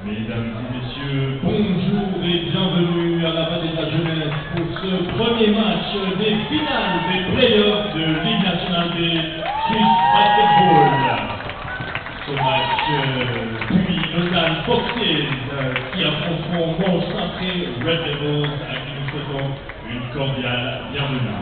Mesdames et messieurs, bonjour et bienvenue à la Vallée de la Jeunesse pour ce premier match des finales des playoffs de Ligue nationale des Swiss Basketball. Ce match puis Lausanne Foxes qui affronteront Mont-Saint-Pré Red Devils à qui nous souhaitons une cordiale bienvenue.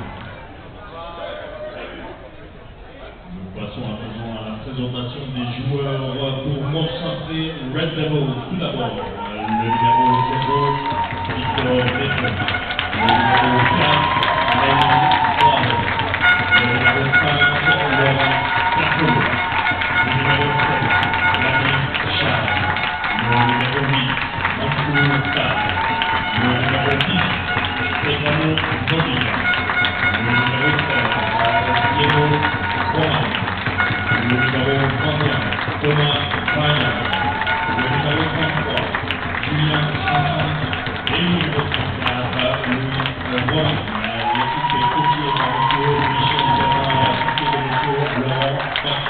Nous passons à présent à la présentation des joueurs pour Mont-Saint-Pré Red Devils. Tout d'abord, le numéro 0, Victor Béton. Le numéro 4, Lenny Poirot. Le numéro 5, Laurent Plateau. Le numéro 7, Yannick Charles. Le numéro 8, Mansour Tall. Le numéro 10, Stefano Zodiga. Le numéro 13, Diego Roman. Le numéro 31, Thomas Pagna. Le numéro 33, Julien Chanson. Et le numéro 34, Louis Roman. L'équipe est coachée par M. Michel Bernard et assistée de M. Laurent Bach.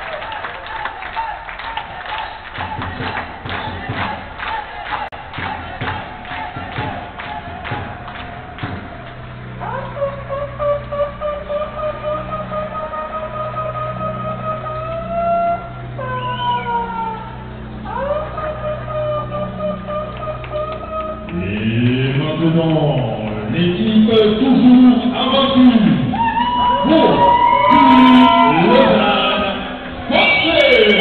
Et maintenant, l'équipe toujours invaincue pour Lausanne Foxes.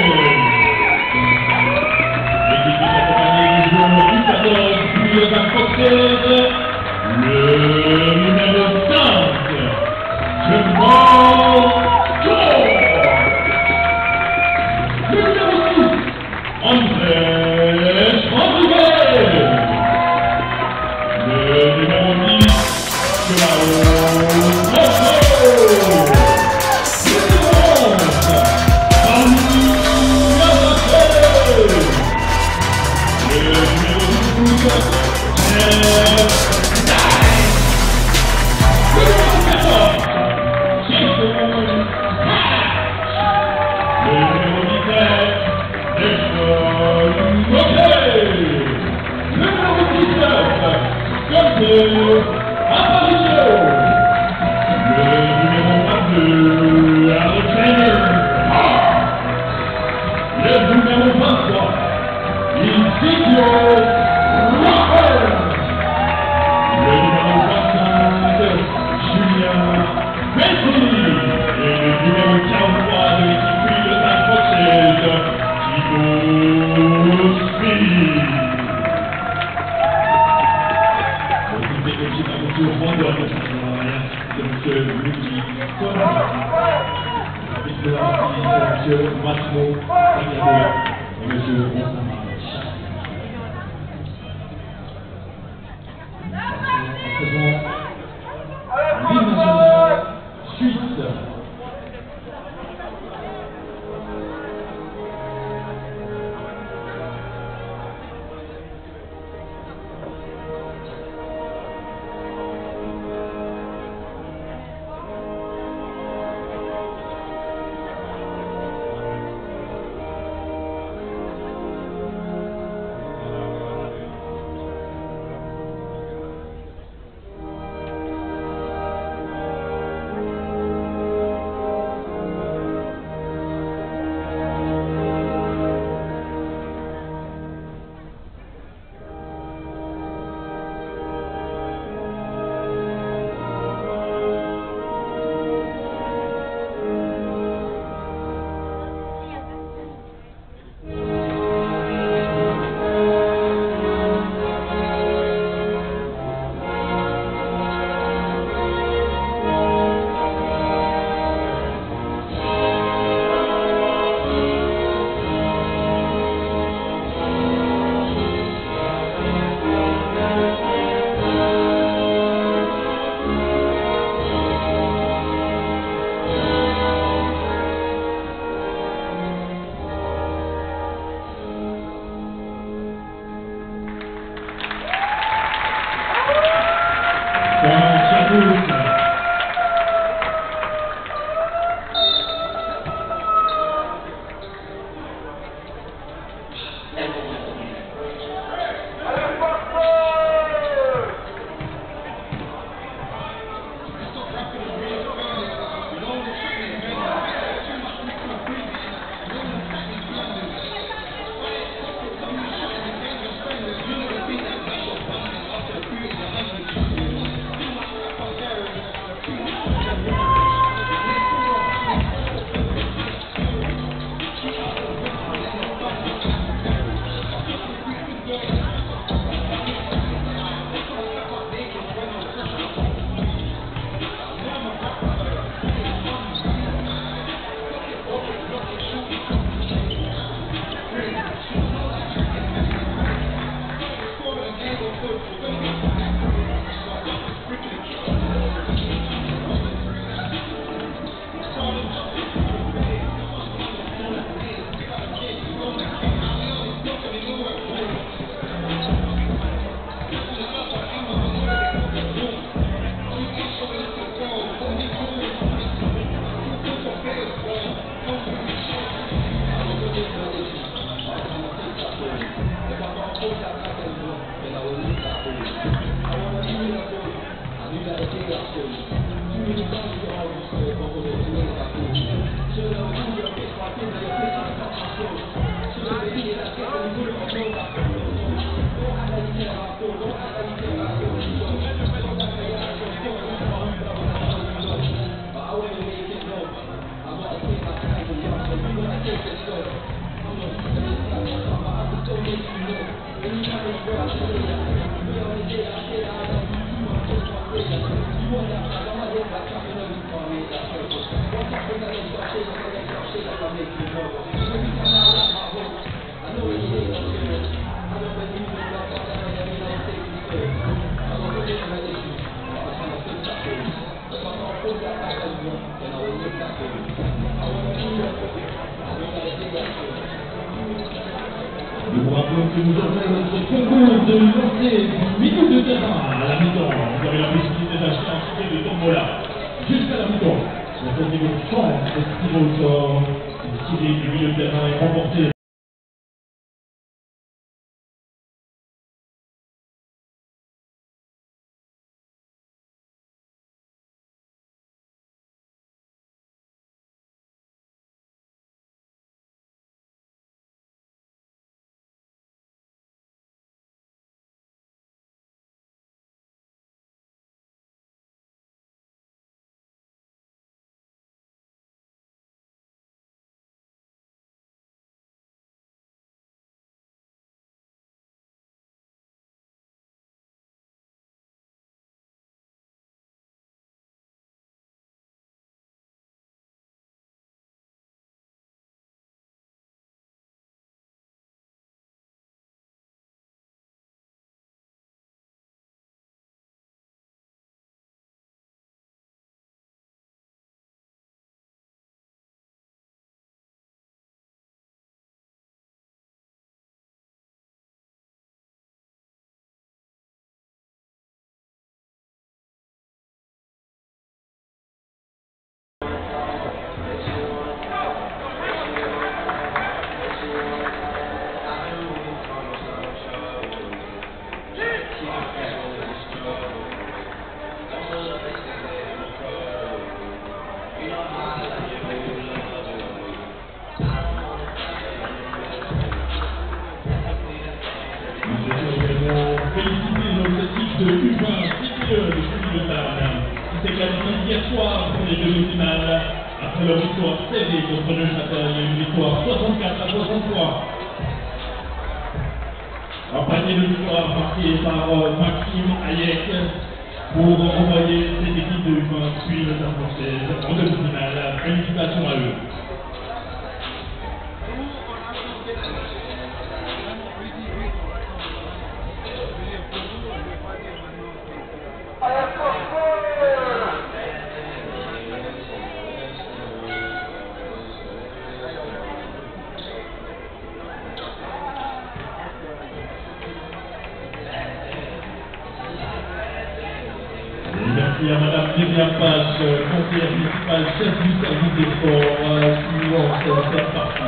L'équipe est accompagnée du joueur du 14 pour Lausanne Foxes, le numéro 5, Jamal George. Le numéro 6, André Rodriguez. Le numéro 10, Joao Rosso. Le numéro 11, Pauli Yamate. Le numéro 12, Jeff Dye. Le numéro 14, Jason Hatch. Le numéro 17, Desmond Rocher. Le numéro 19, Gabriel Aparicio. Le numéro 22, Alexander Hart. Le numéro 23, Ezekiel Rocker. Le numéro 25, Julien Betty. Et le numéro 43 de l'équipe de Lausanne Foxes, Thibaut Smith. Monsieur Rondeur de M. Luigi Thomas, avec de M. Massimo Agnabo et M. Benjamin Chat. À présent, l'hymne national suisse. Nous rappelons que nous avons notre concours de lancer du milieu de terrain à la mi-temps. Vous avez la possibilité d'acheter un ticket de tombola jusqu'à la mi-temps. Notre niveau 100 est tiré au sort. Le tiré du milieu de terrain est remporté. Féliciter notre équipe de U20 CPE de Cheville-de-Table qui s'est qualifiée hier soir pour les demi-finales après leur victoire serrée contre Neuchâtel, une victoire 64 à 63. Un panier de victoire marqué par Maxime Hayek pour envoyer cette équipe de U20 suivre la française en demi-finale. Félicitations à eux. Merci à Madame Myriam Page, conseillère municipale, chef du service des sports, qui lance cette partie.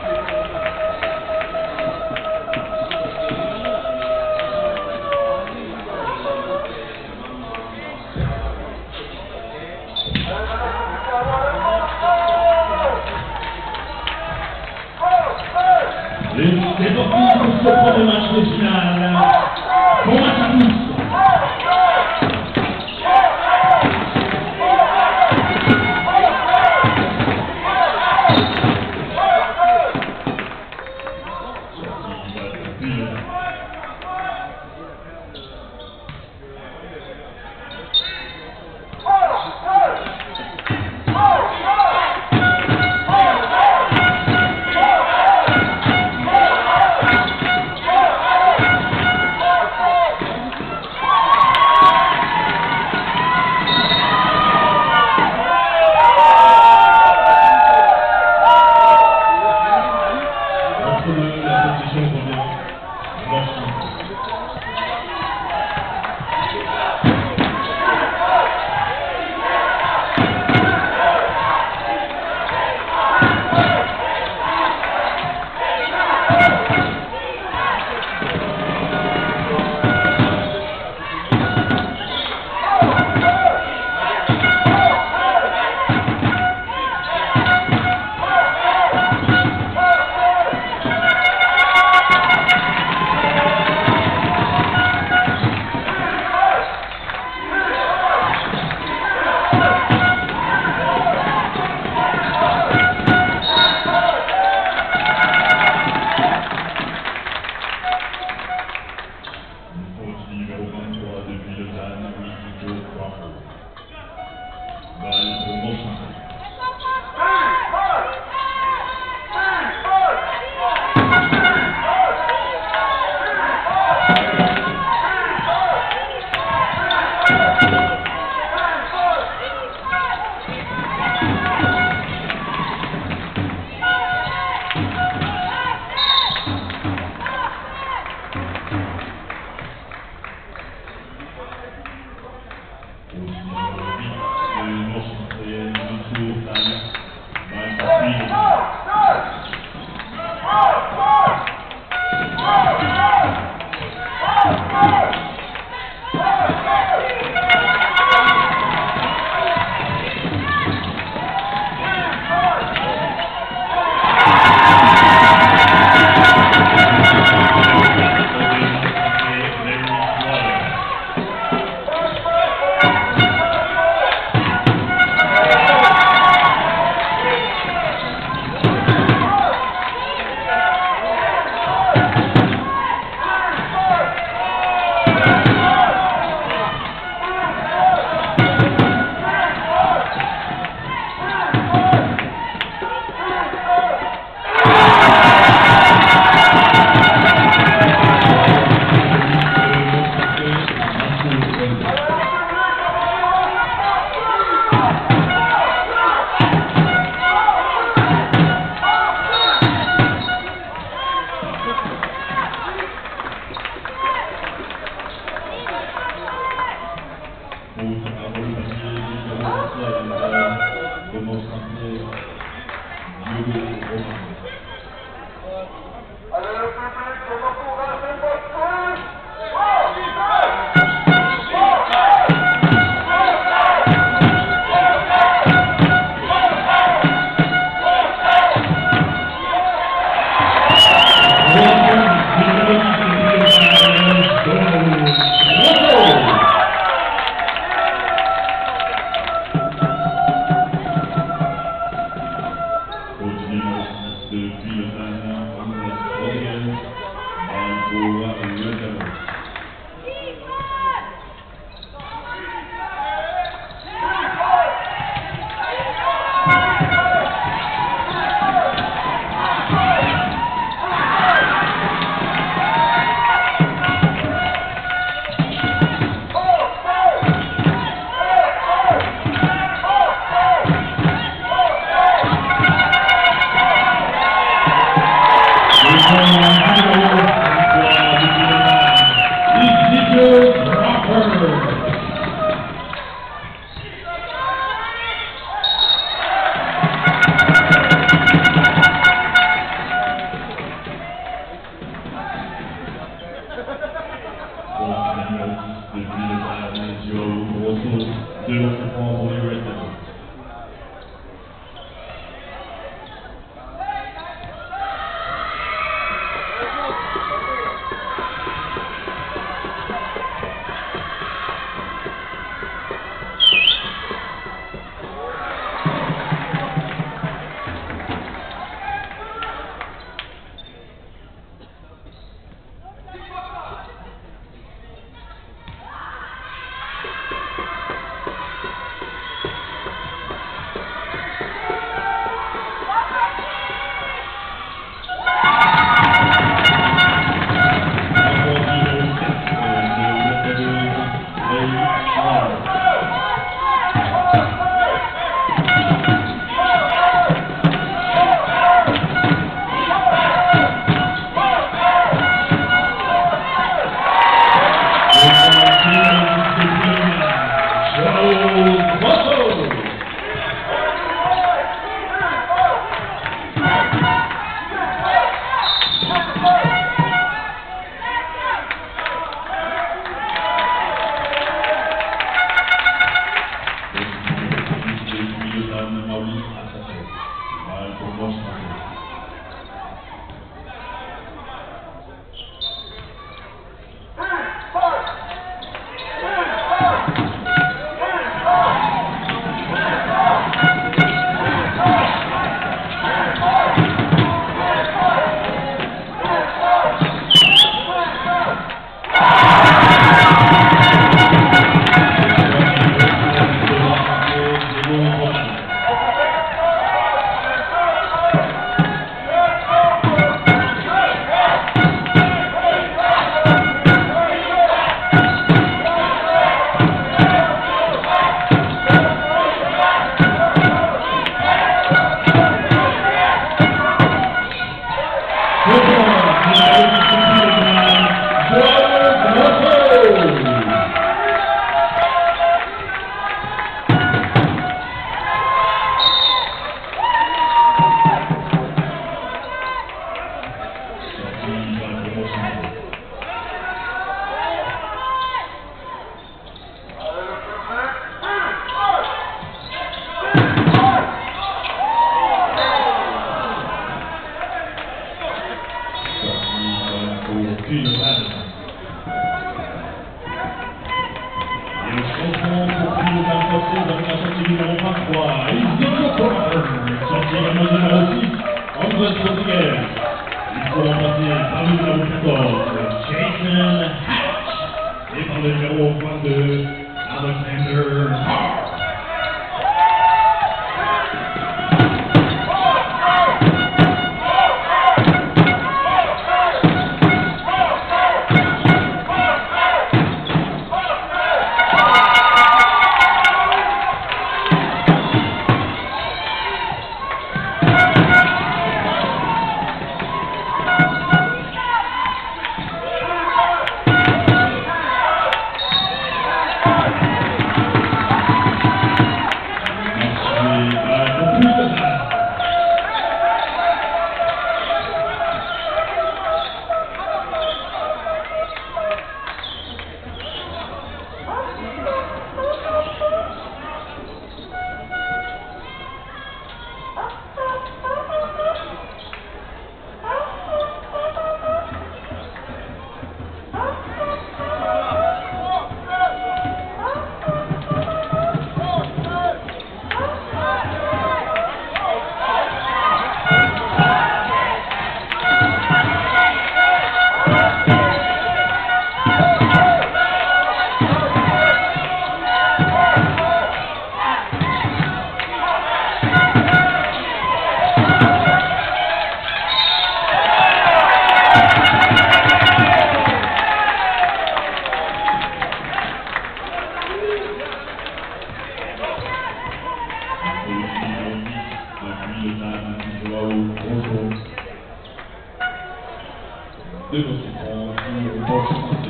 C'est parti pour ce premier match de finale. Bon match à tous. depuis le bal. Et le changement pour plus de 20 français dans la sortie numéro 23, Ezekiel Thomas, sortie également du numéro 6, Andrés Rodriguez. Il faut remplacer par le numéro 14, Jason Hatch, et par le numéro 22, Alexander Hart. De nos écrans pour Box Center.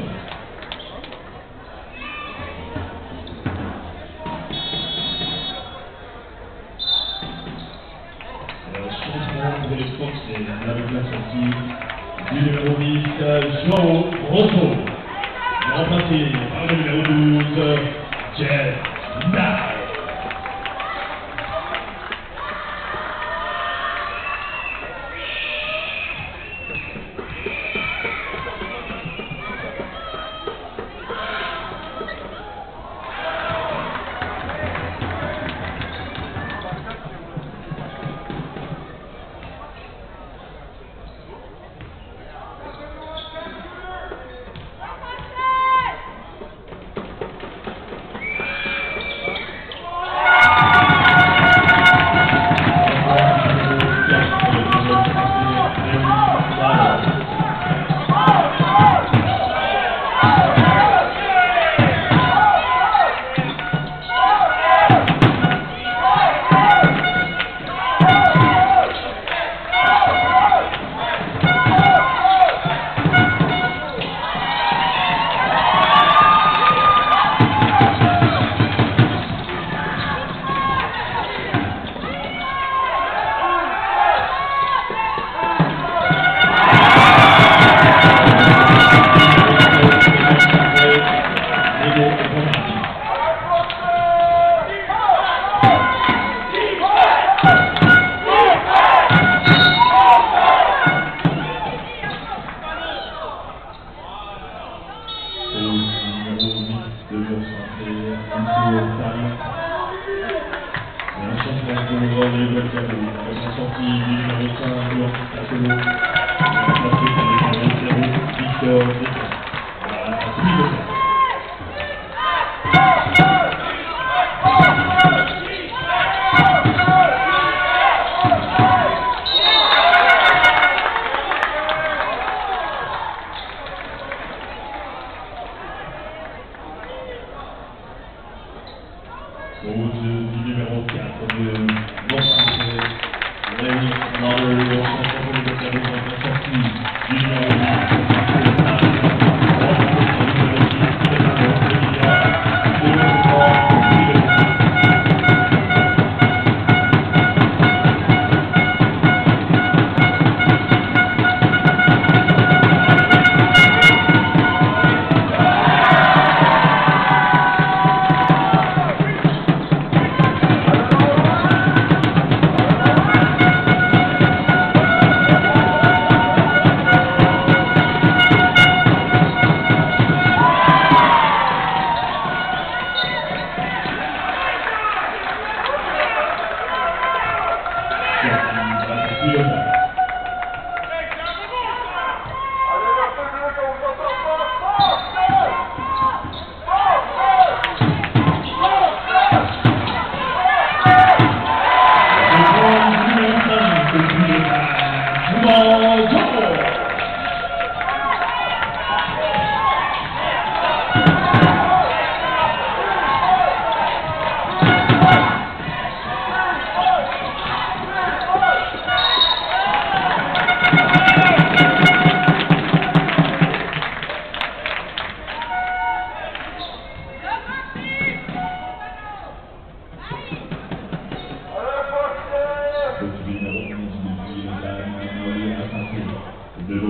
Alors, changement pour les Français avec la sortie du numéro 10, João Rosso, remplacé par le numéro 12, Jeff Nye. Numéro 4 de Los Angeles, Lenny Lauder, sortie du numéro 8.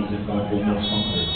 départ pour Mort Centré.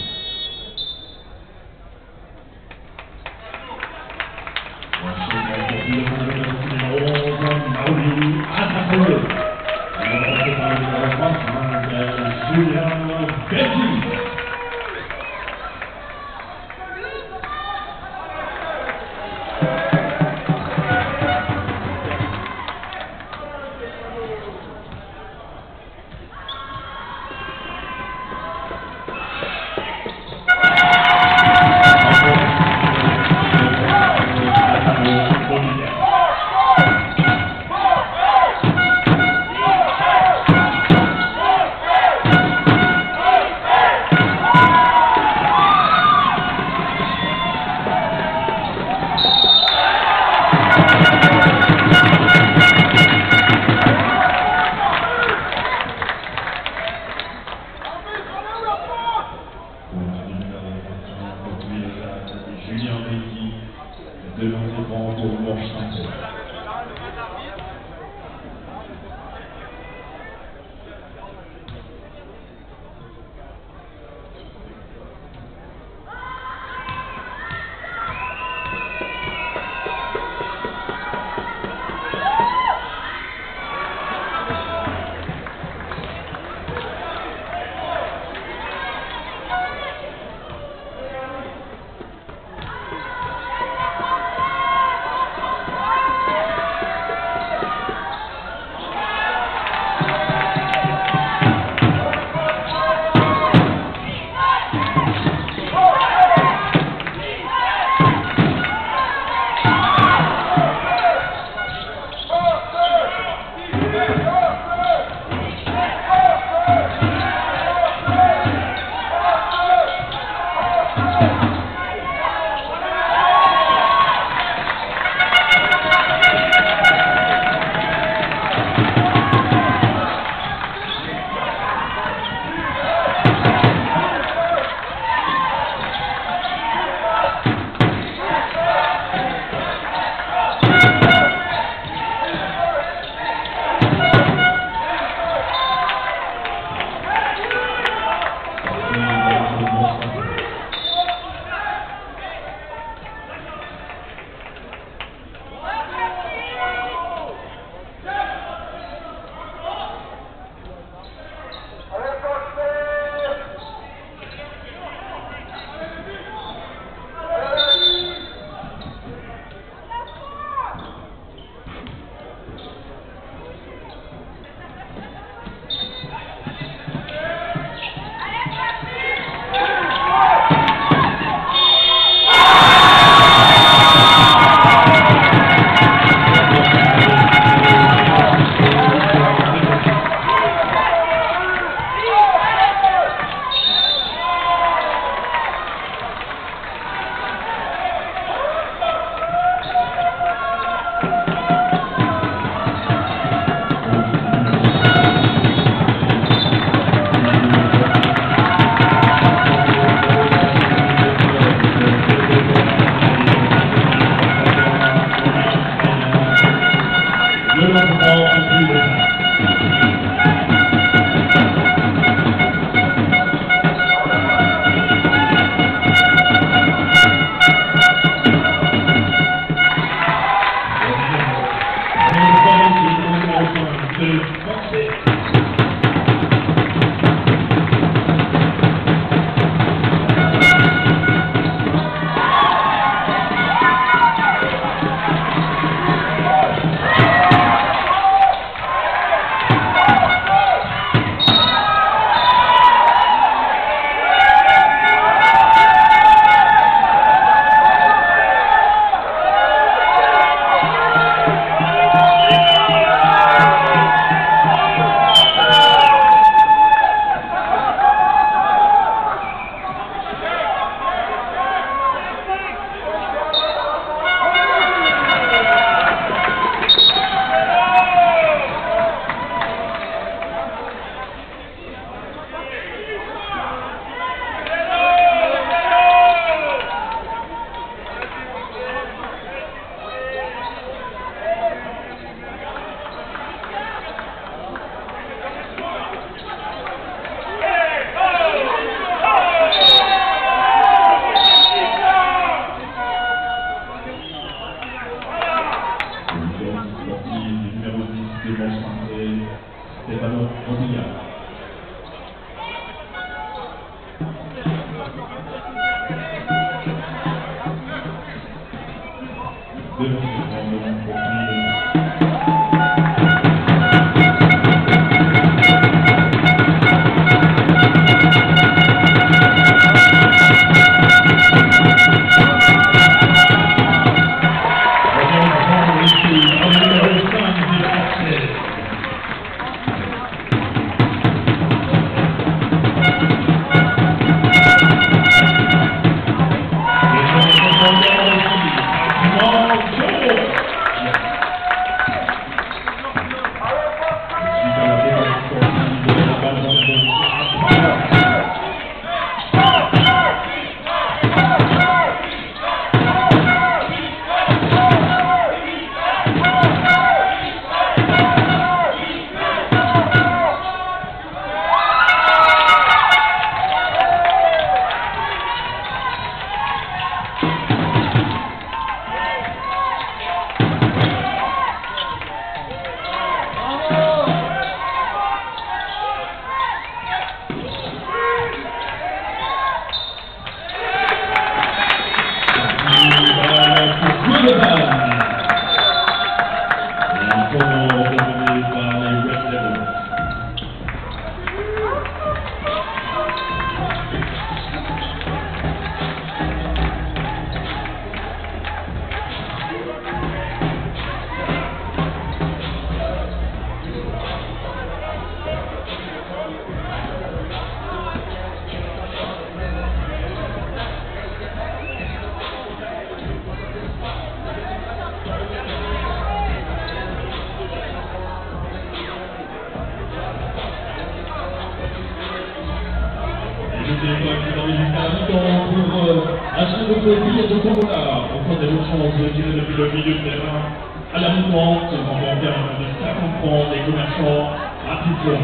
À ce nouveau tir de Tombola, au cours des chances de tirer depuis le milieu de terrain à la mouvement, c'est remporté à un de 50 francs des commerçants rapidement.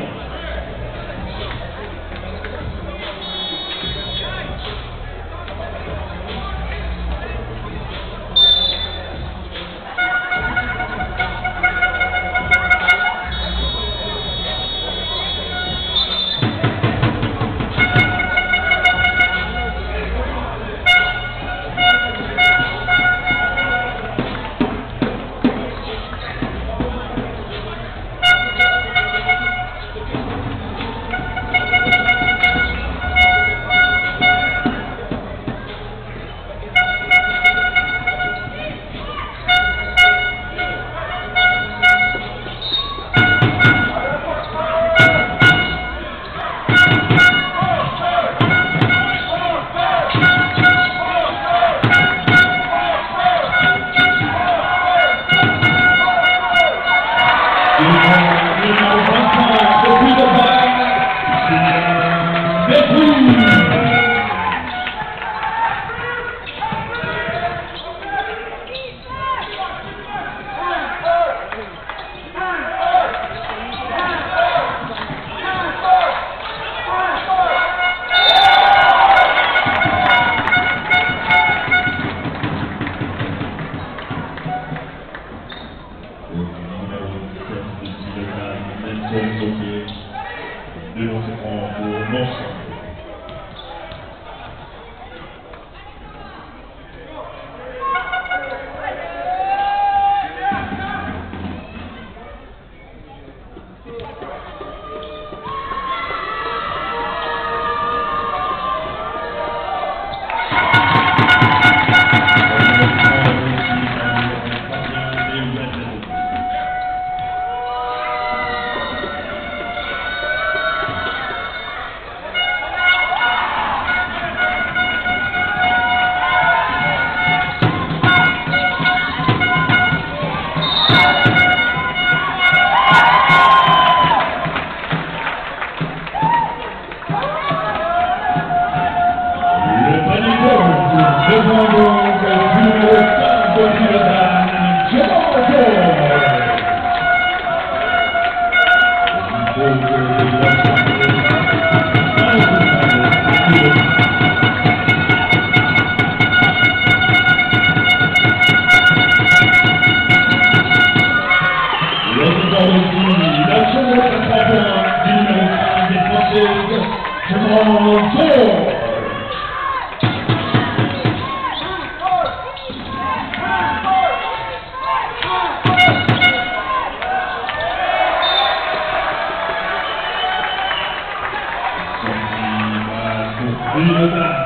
Une dame.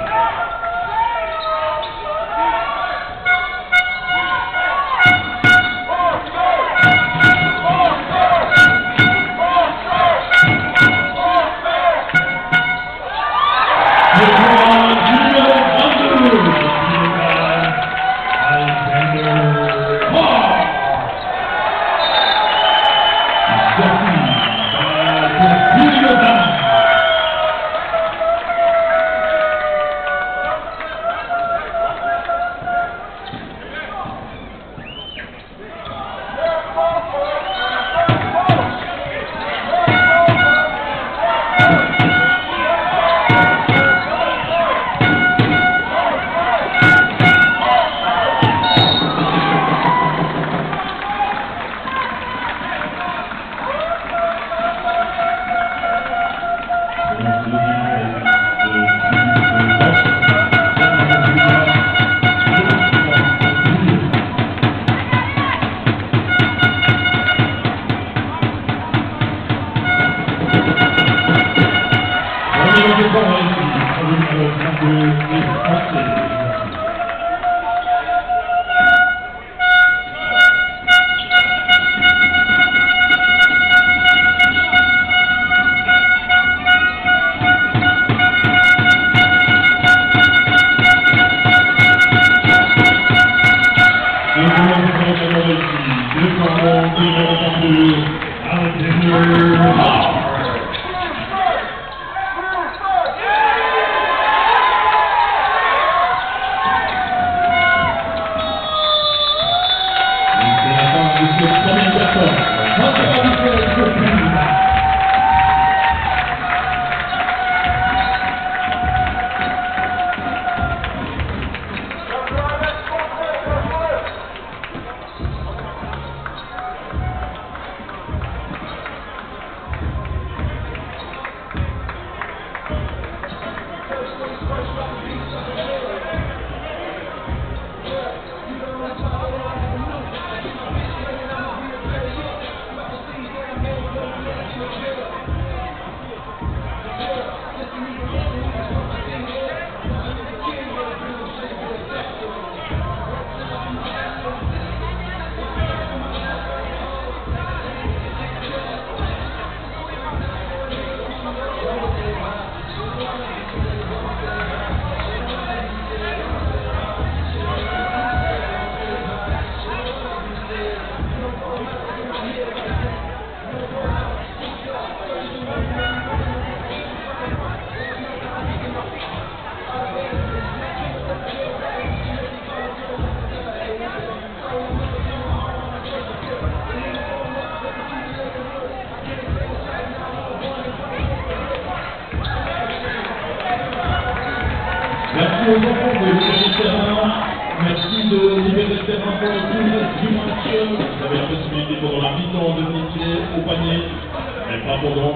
Merci aux enfants de libérer le terrain. Merci de libérer le terrain pour le tout le reste du match. Vous avez la possibilité pendant la mi-temps de venir tirer au panier, mais pas pendant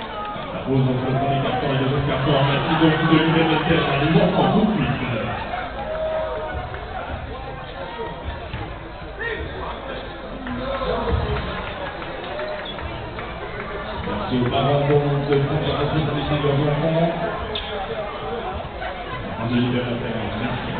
la pause entre le premier carton et le deuxième carton. Merci donc de libérer le terrain. Les enfants tout de suite. Merci aux parents de prendre la responsabilité de leurs enfants. De libérer le terrain. Merci.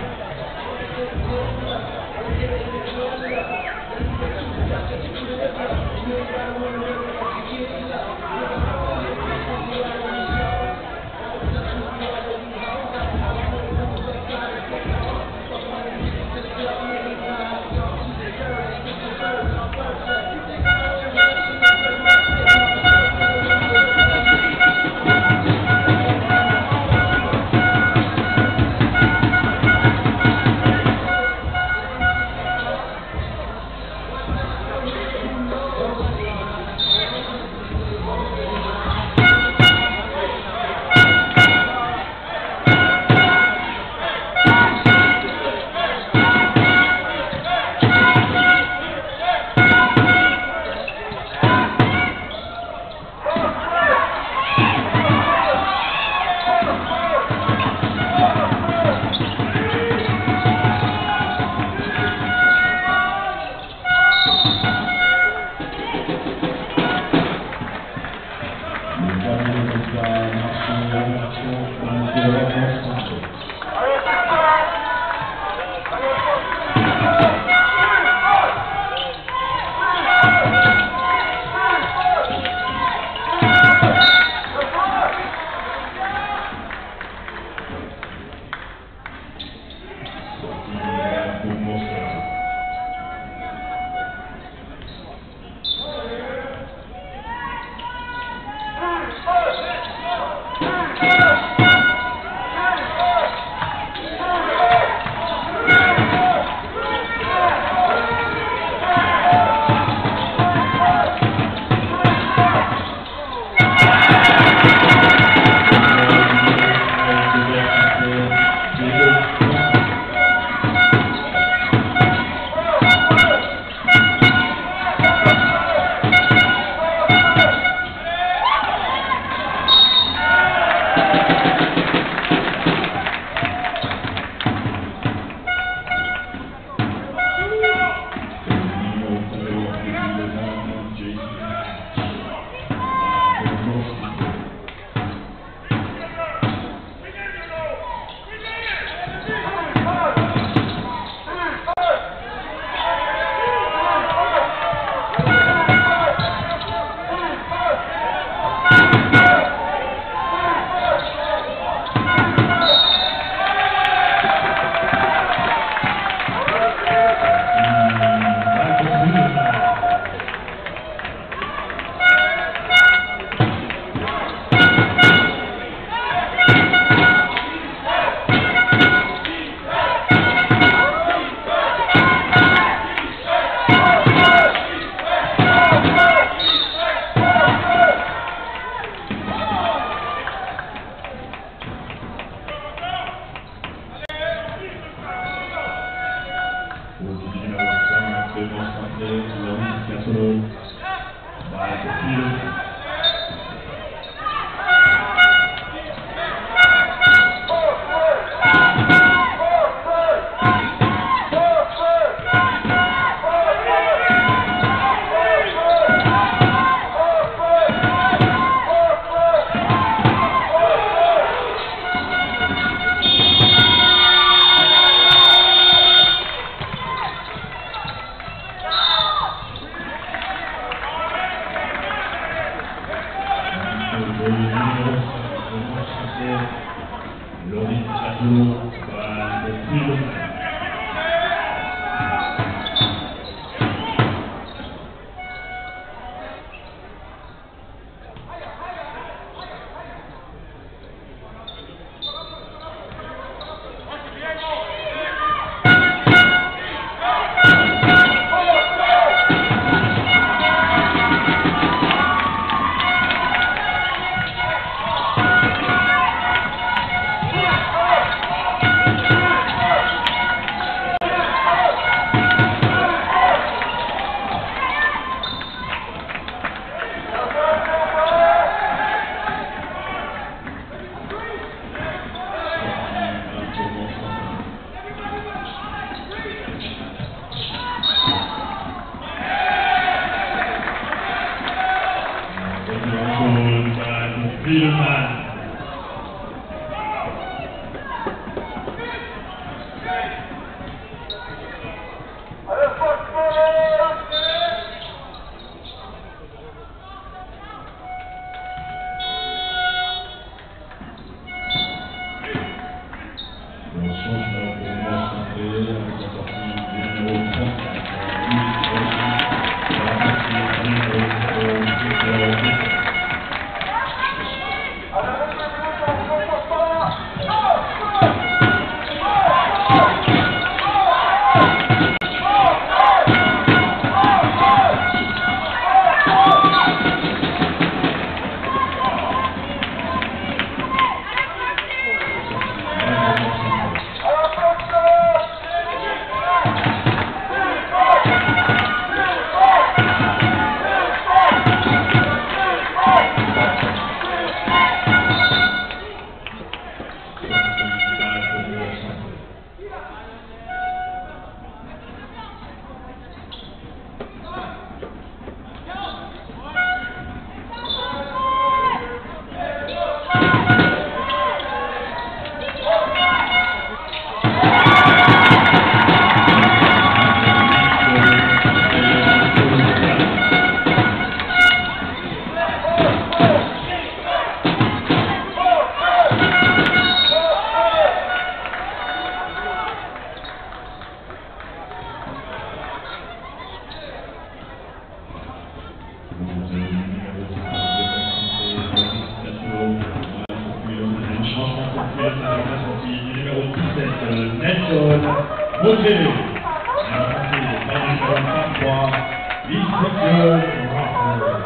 numéro 17, Nelson Moté. Remplacé par le numéro 23, Inspecteur Rapper.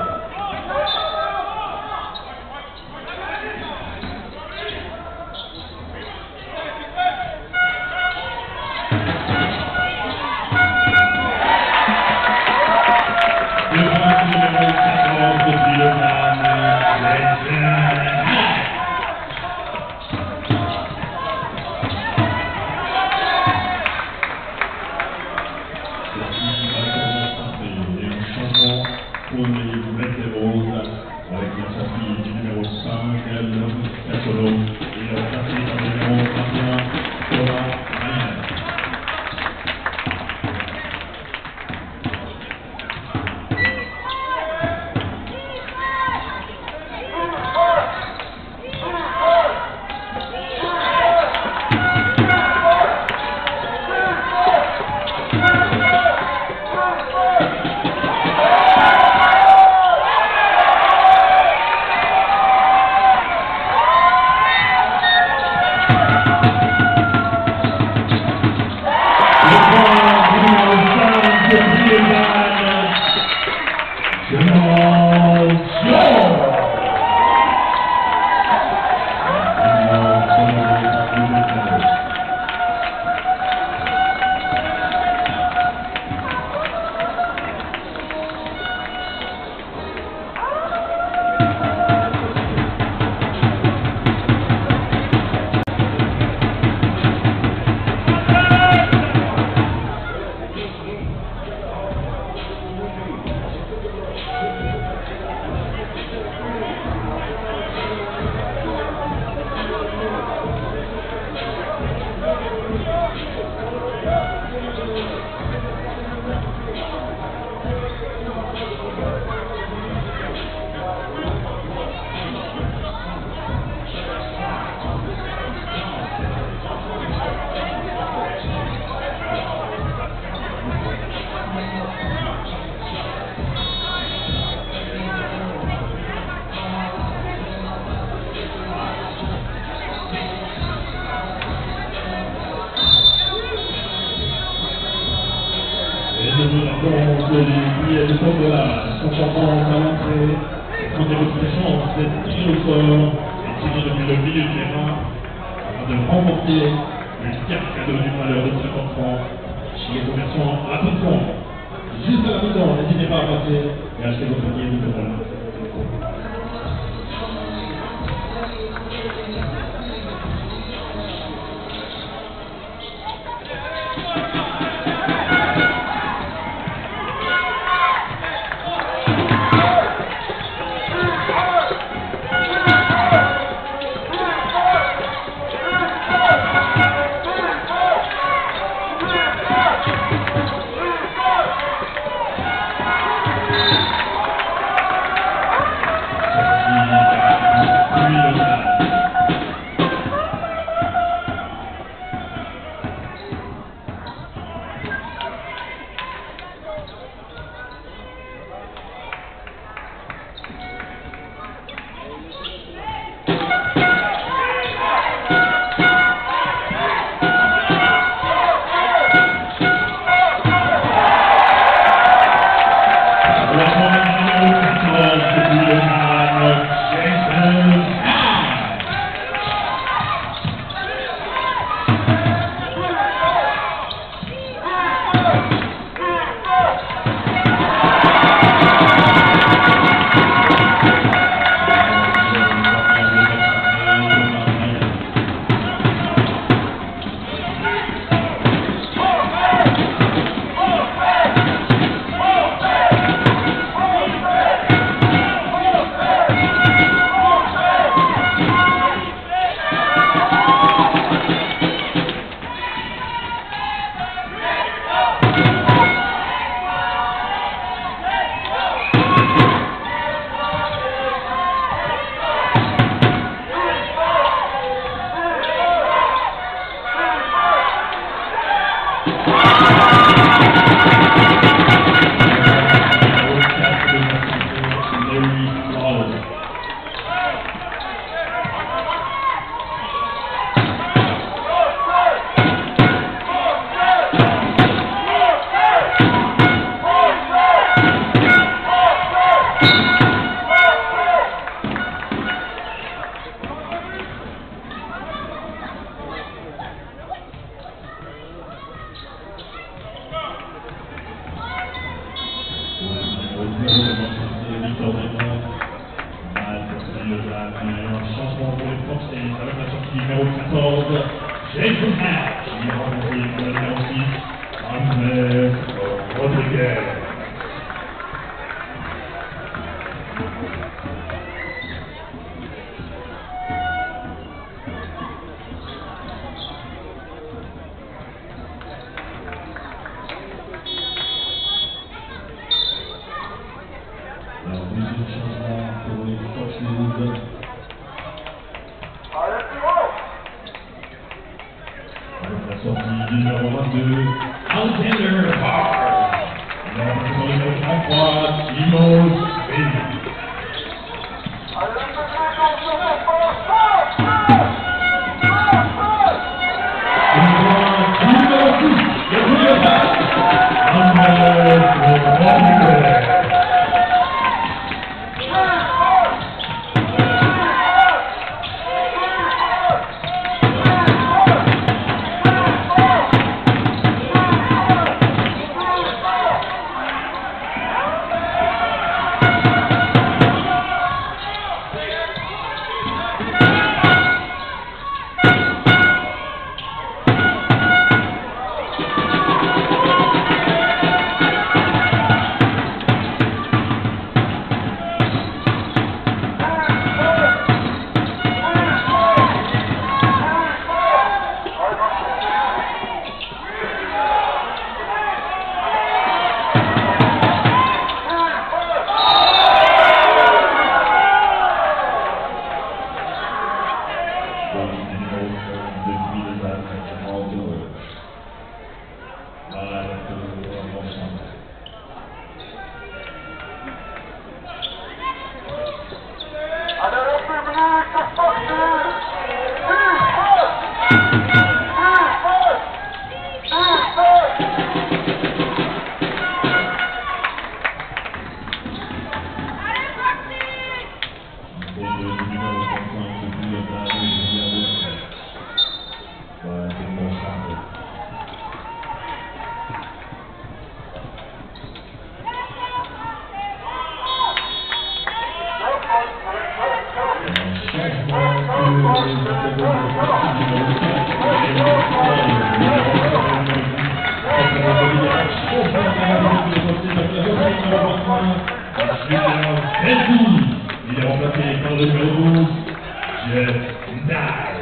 Avec la sortie du numéro 5, Cacholo, et remplacé par le numéro 21, Thomas Ryan. Le tour de la concurrence à l'entrée, quand des représentations, vous êtes tirés au sort et tirés depuis le milieu du terrain afin de remporter une carte cadeau d'une valeur de 50 francs chez les commerçants à tout compte. Juste à la mi-temps, n'hésitez pas à passer et acheter votre billet de pétrole. numéro 14, Jason Hatch, il est remporté par le numéro 6, Andrés Rodriguez. Alors, deuxième changement pour les Foxes. Avec la sortie du numéro 22, Alexander Hart. Sur le numéro 33, Timo Bailey. Il est remplacé par le numéro 12, Jeff Nye.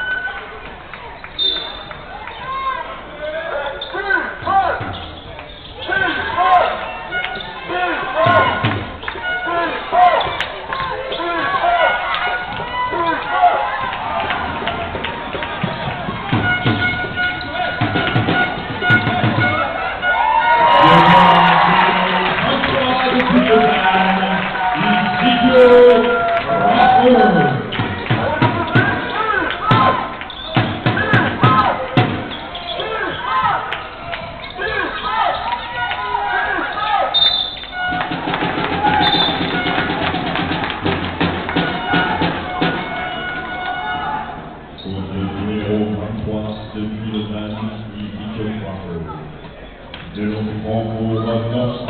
De l'enfant pour North.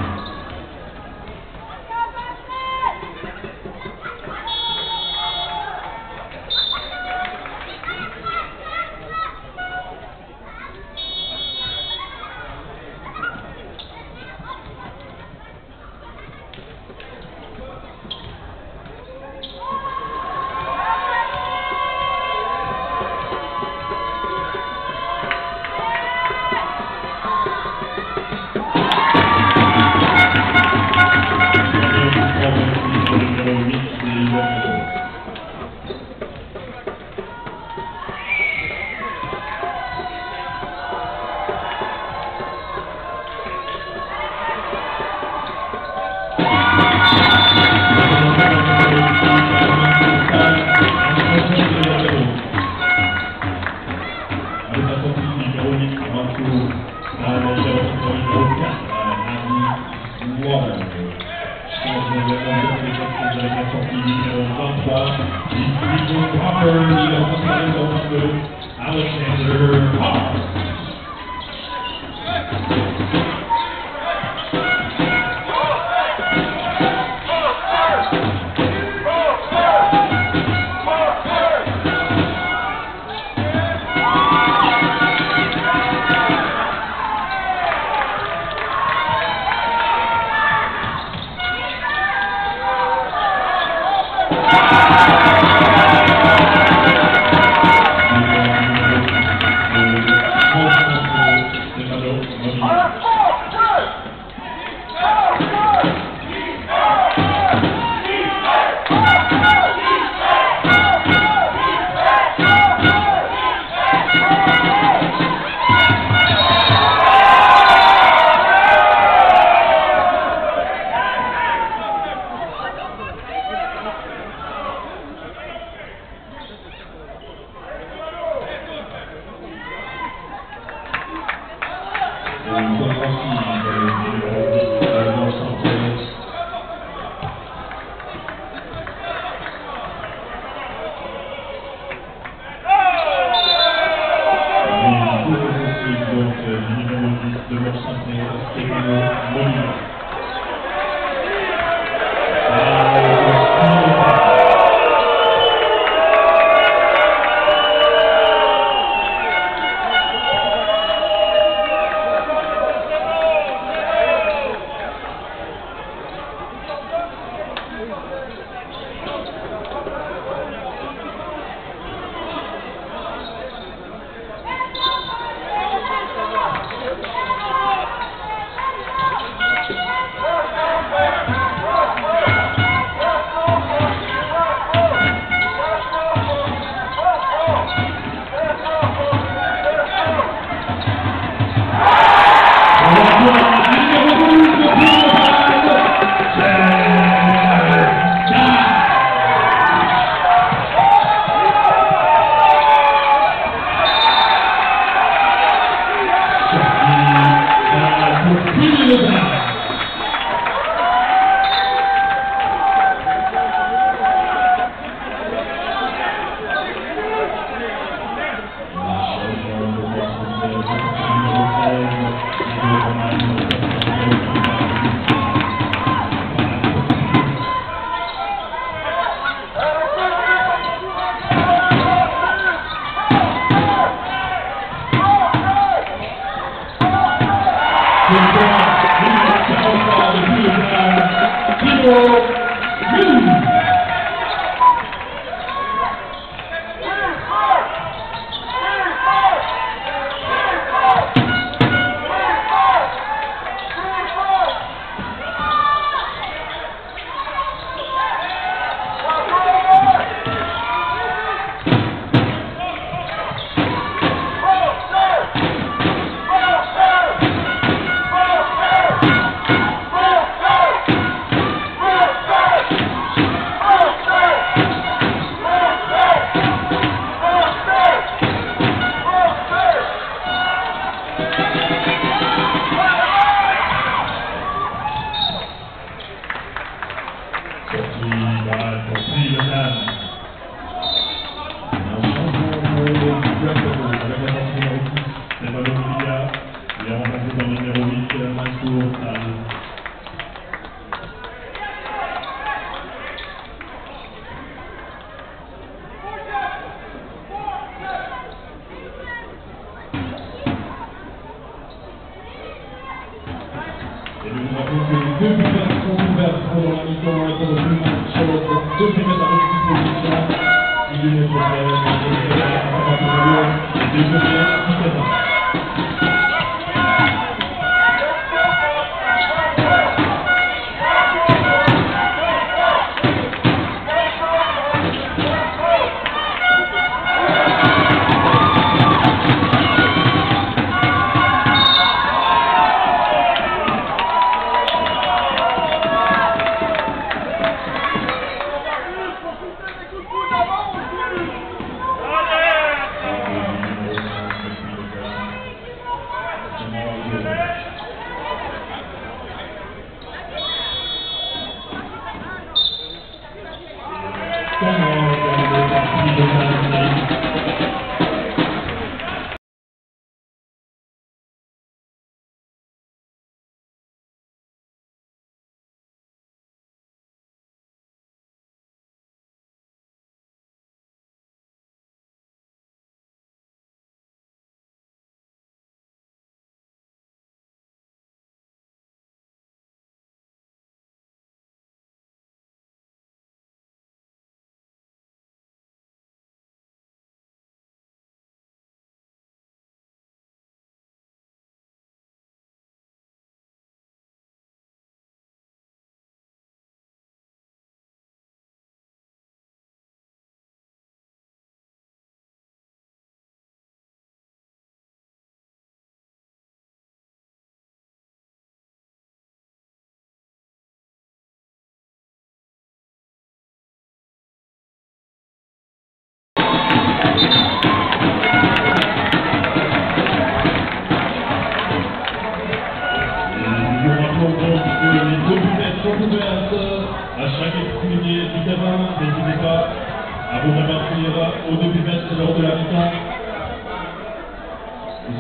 Alexander Hart.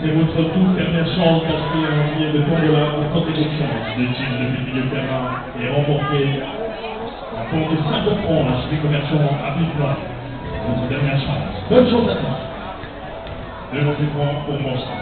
C'est votre toute dernière chance d'acheter un billet de tombola pour tenter votre chance. Le tir depuis le milieu de terrain est remporté à compte de 50 francs. Acheter commerçant à Piplan. Votre dernière chance. Bonne chance à tous. Devant du point pour Monstre.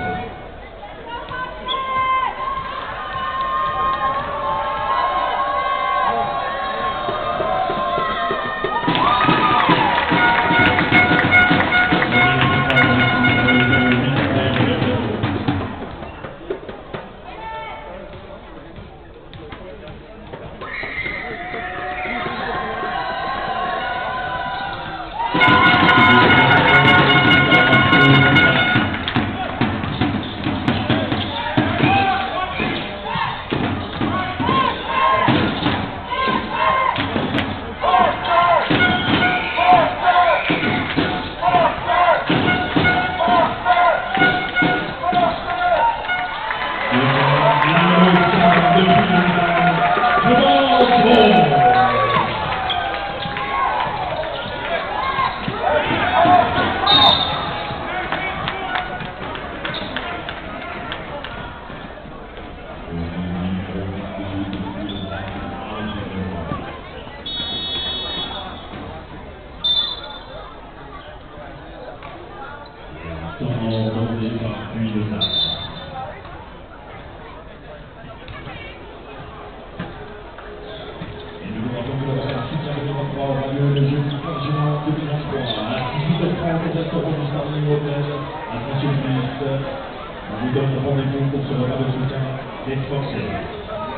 On vous donne rendez-vous pour ce repas de soutien des Français.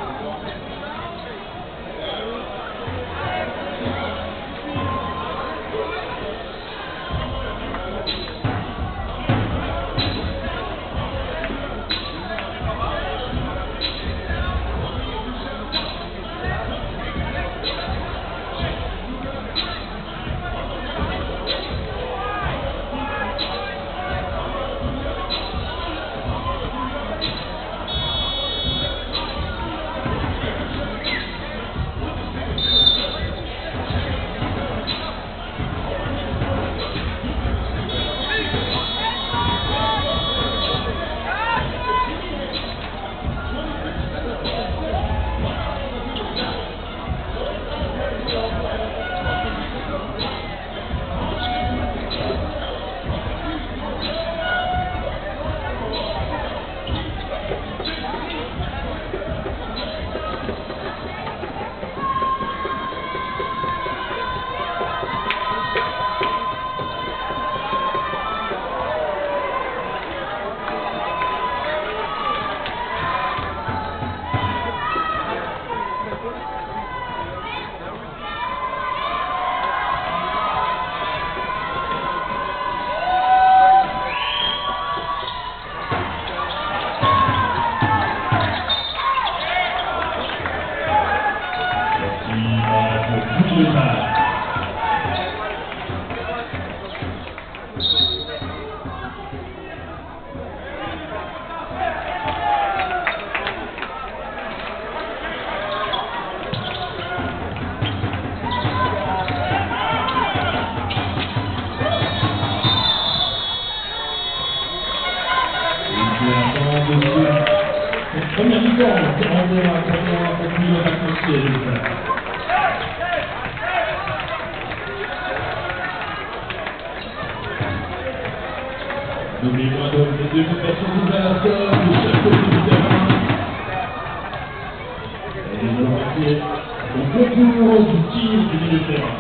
Première mi-temps, demandez à conclure la course. N'oubliez pas donc les deux personnes ouvertes de chaque côté du terrain. Et nous allons passer au concours du tir du milieu de terrain.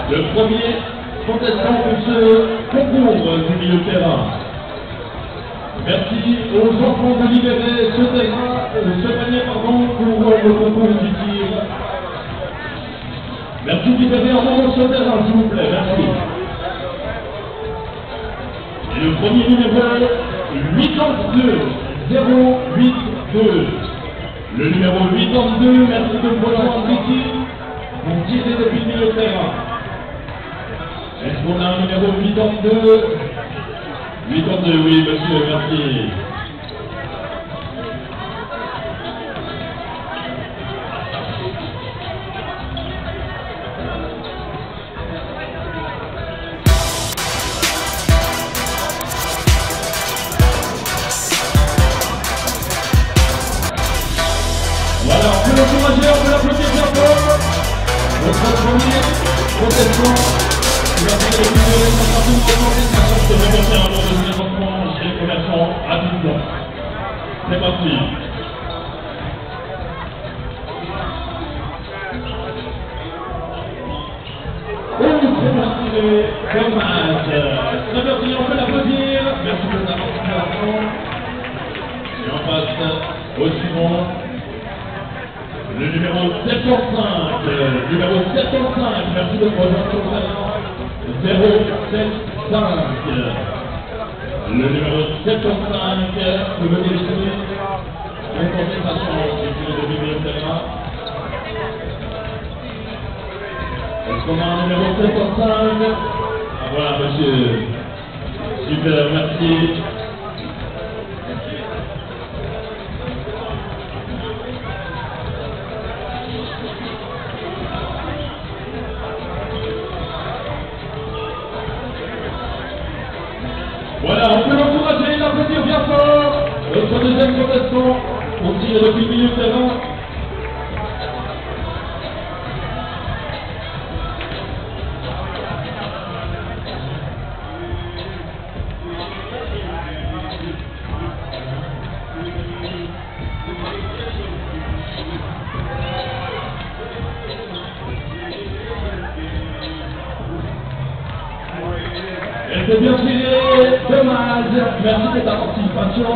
Le premier contestant pour ce concours du milieu de terrain. Merci aux enfants de libérer ce panier pour le concours du tir. Merci de libérer un moment ce terrain, s'il vous plaît. Merci. Et le premier numéro 82 082. Le numéro 82, merci de me rejoindre ici pour tirer depuis le milieu de terrain. Est-ce qu'on a un numéro 82? 82, oui, monsieur, merci. Voilà, on peut l'encourager, on peut l'applaudir bien fort. Notre premier protestant, il va faire les vidéos, il va tout commencer sa chance de remonter un nom de ses enfants chez les commerçants rapidement. C'est parti. Oh, c'est parti, dommage. Très merci, on peut l'applaudir. Merci de ta participation. Et on passe au suivant. Le numéro 75, merci de rejoindre le talent 075. Le numéro 75, vous venez de signer une contestation de milieu de terrain. Est-ce qu'on a un numéro 75? Ah voilà, monsieur. Super, merci. Voilà, on peut l'encourager, l'applaudir bien fort. Notre deuxième contestant, on tire depuis le milieu de terrain. Elle s'est bien tirée, dommage, merci de ta participation.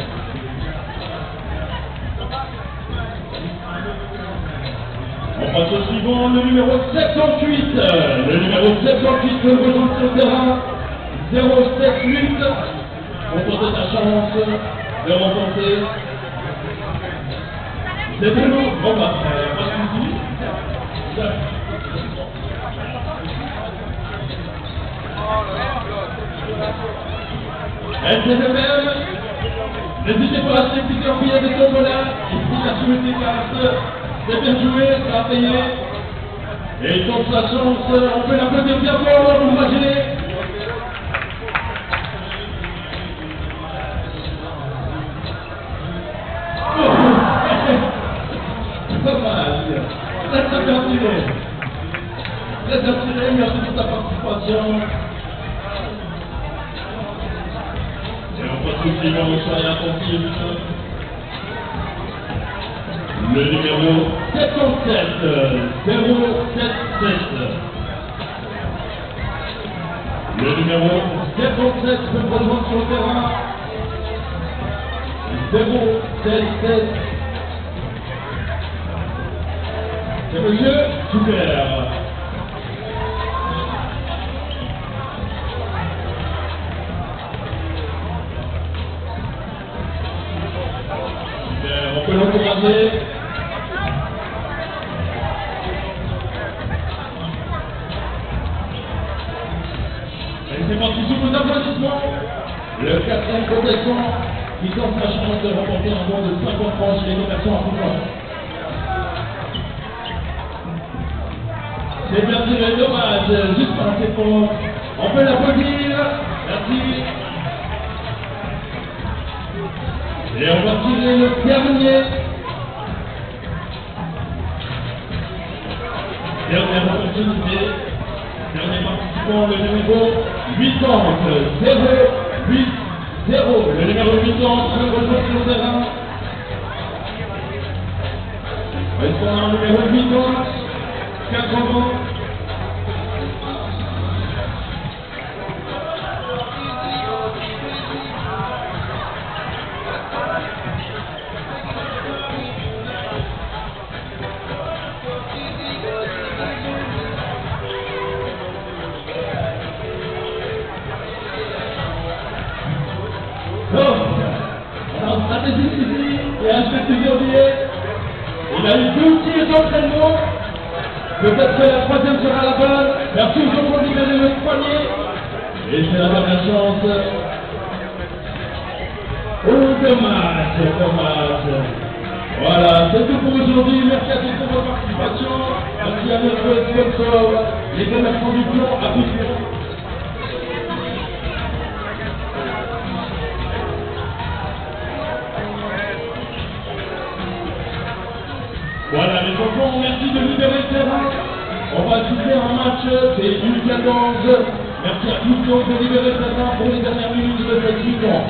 On passe au suivant, le numéro 78. Le numéro 78 peut rejoindre sur le terrain. 078. On tente sa chance de remporter. C'est de nous. Bon bah, pas de soucis. SDFM, n'hésitez pas à acheter plusieurs billets de tombola, ici la souhaité des cartes, c'est bien joué, ça a payé, et il tente sa chance, on peut l'applaudir bien fort, encourager. Dommage, très bien tiré, merci pour ta participation. Et on passe au suivant, soyez attentifs. Le numéro 77, 077. Le numéro 77 peut rejoindre sur le terrain. 077. C'est monsieur Super. On peut l'encourager. Et c'est parti sous vos applaudissements. Le quatrième contestant qui tente sa chance de remporter un bon de 50 francs chez les commerçants à Foucault. C'est bien tiré, dommage, juste pas assez fort. On peut l'applaudir. Merci. Et on va tirer le dernier. Dernière opportunité. Dernier participant, le numéro 80 080. Le numéro 80 peut rejoindre sur le terrain. Est-ce qu'on a un numéro 80 80? d'entraînement. Peut-être que la troisième sera la bonne. Merci aux gens pour libérer le poignet. Et c'est la dernière chance. Oh, dommage, dommage. Voilà, c'est tout pour aujourd'hui. Merci à tous pour votre participation. Merci à notre sponsor, les commerçants du plomb à Bouffon. Voilà les enfants, merci de libérer le terrain. On va souffler un match, c'est une 14. Merci à tous donc de libérer le terrain pour les dernières minutes de cette mi-temps.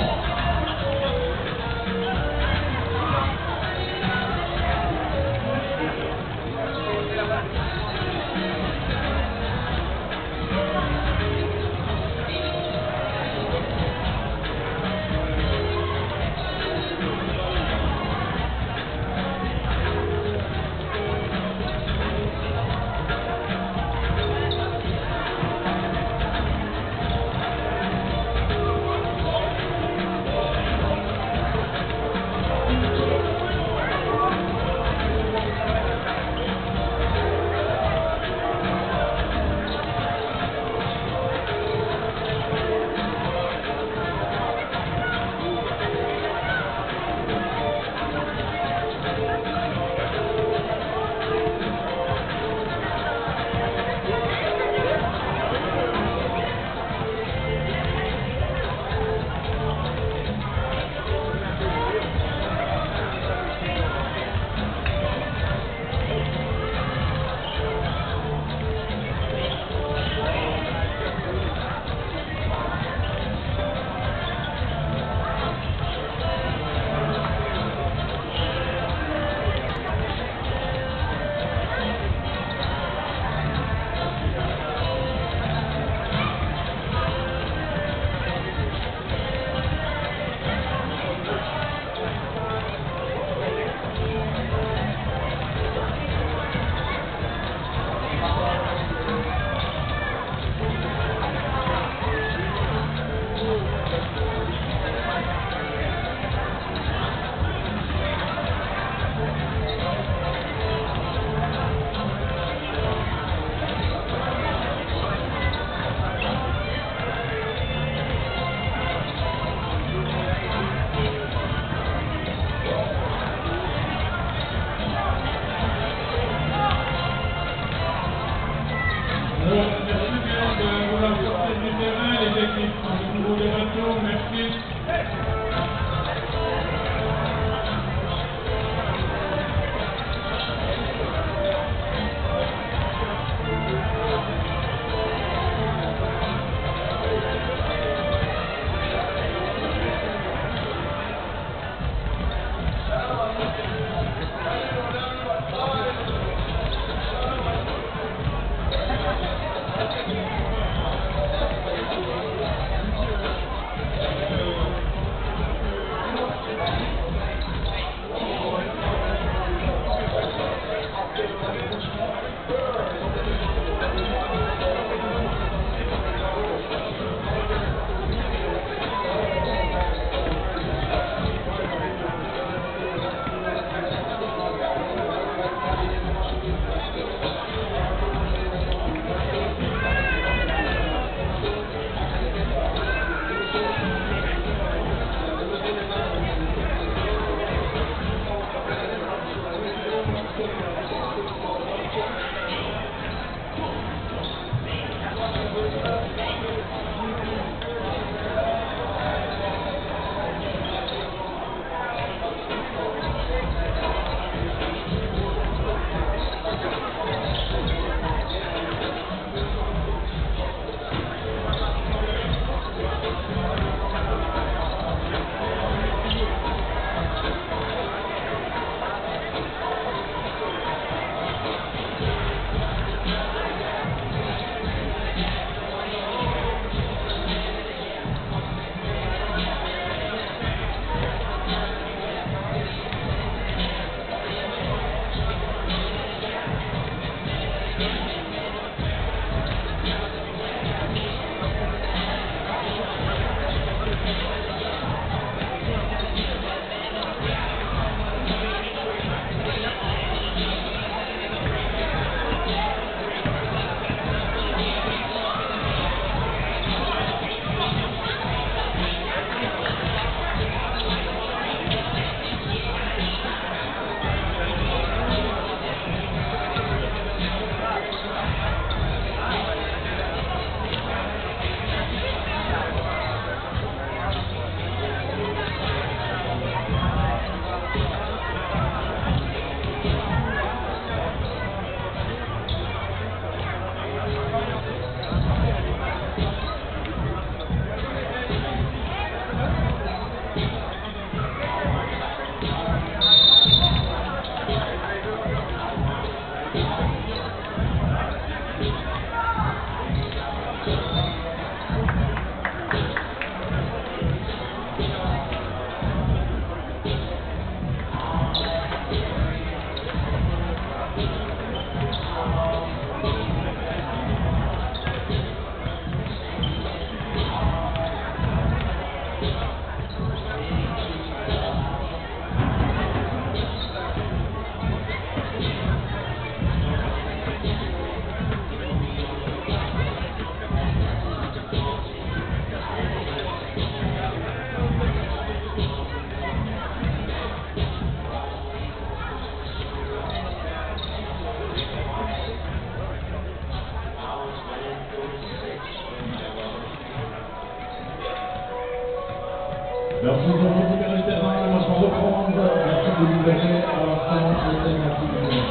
Merci de vous libérer le terrain, le match va reprendre. Merci de vous libérer à l'instant, c'est merci.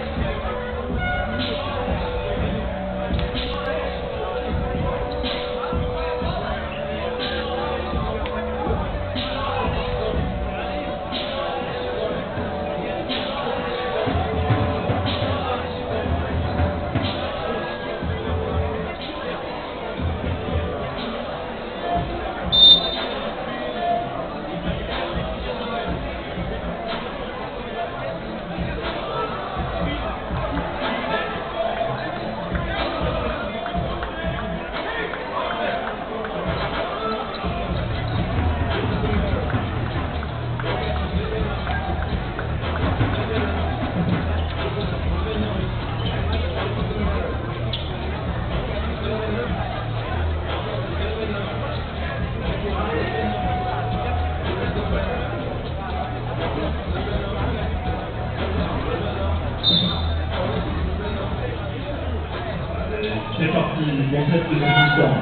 C'est parti, bon set de distance.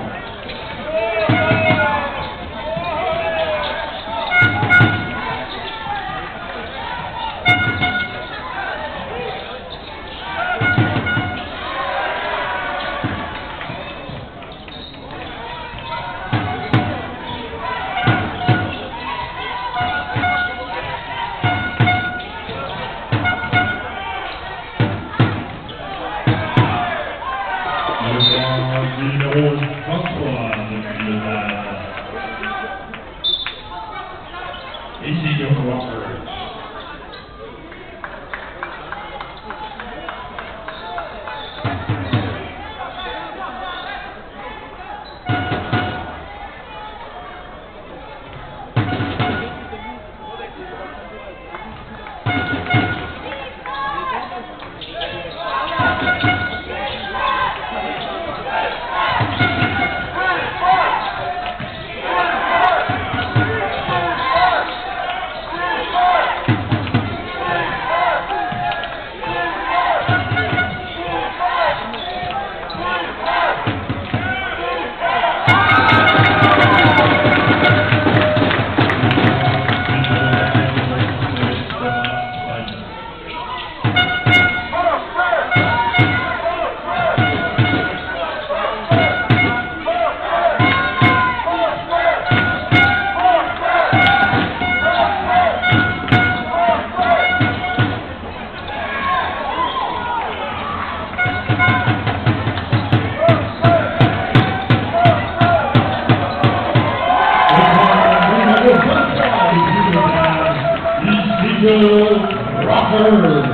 Numéro 23 de le Ezekiel Walker. Rocker.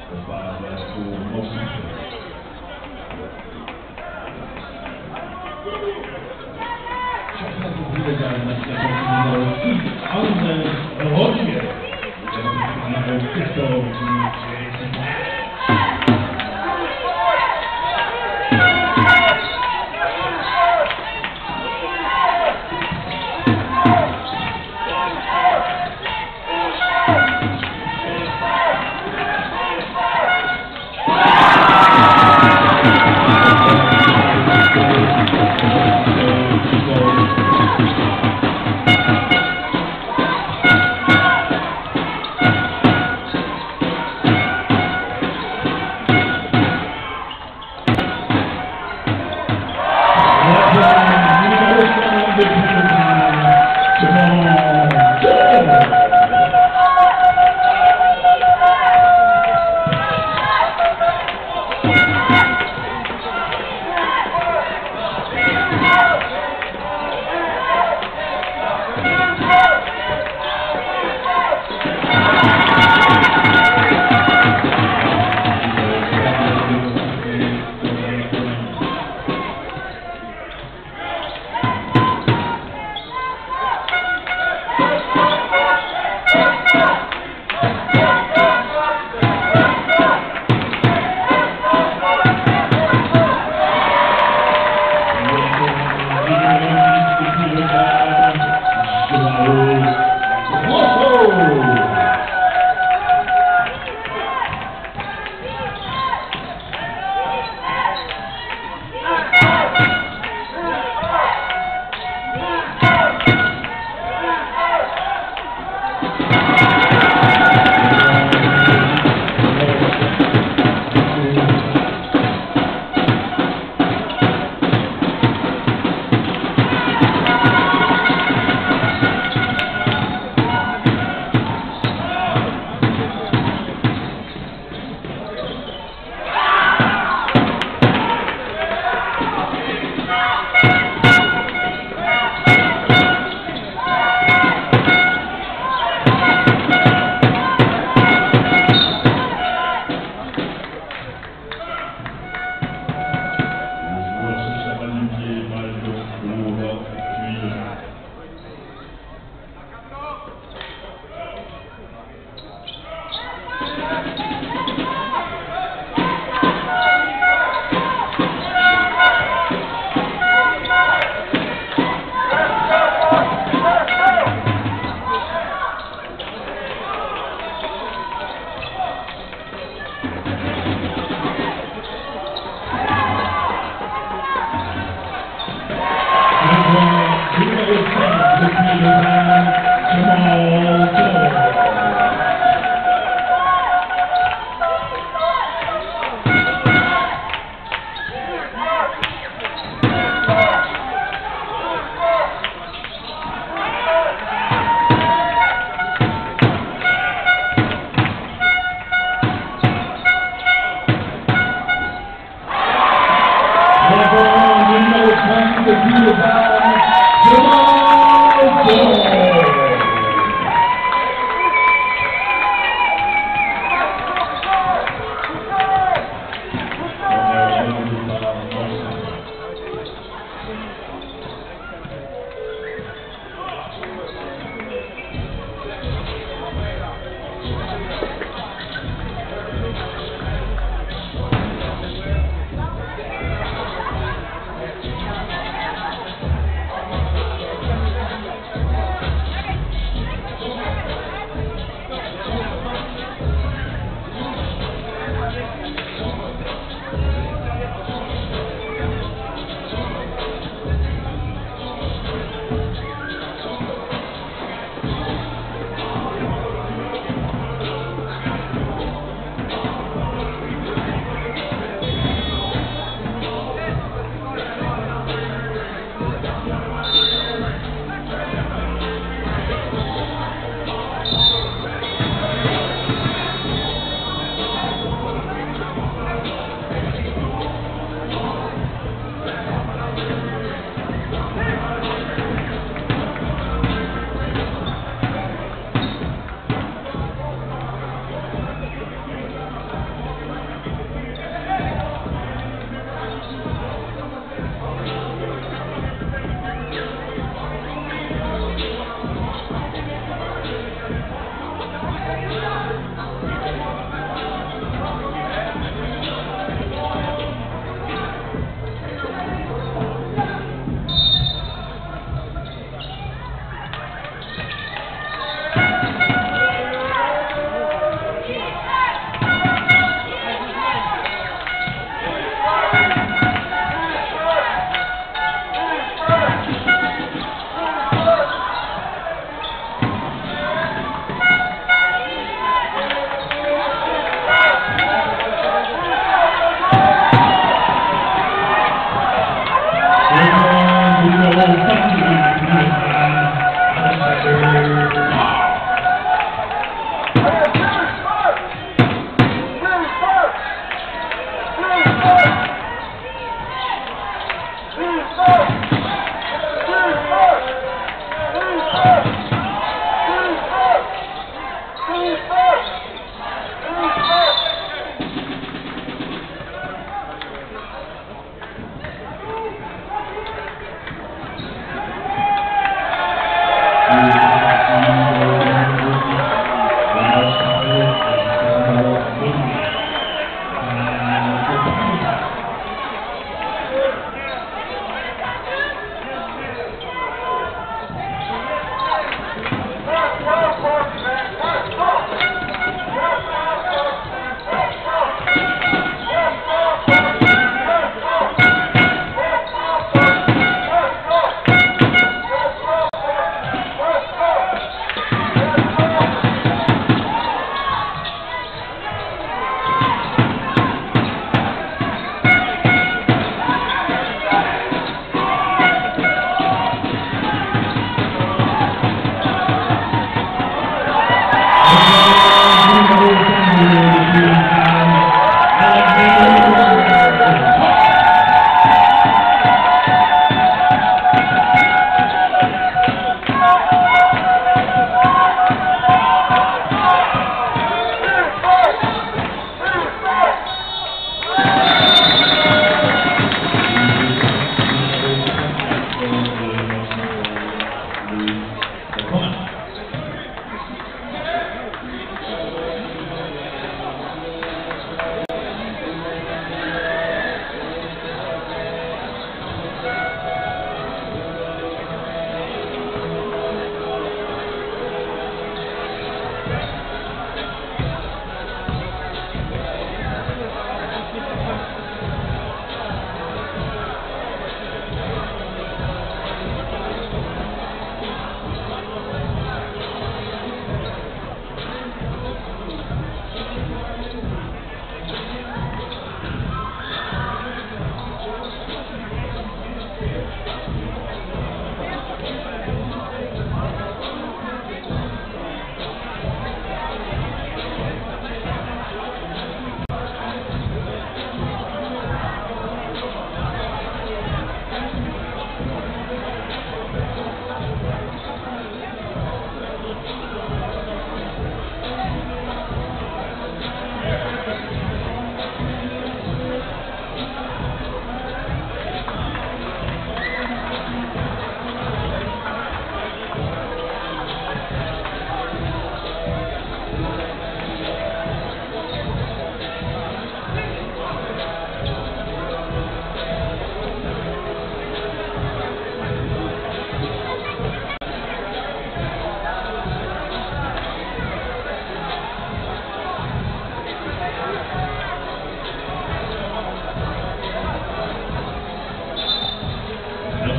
Pour Montcentré. Champion du Sénégal, national numéro 6, Anne Rodriguez. Numéro 14,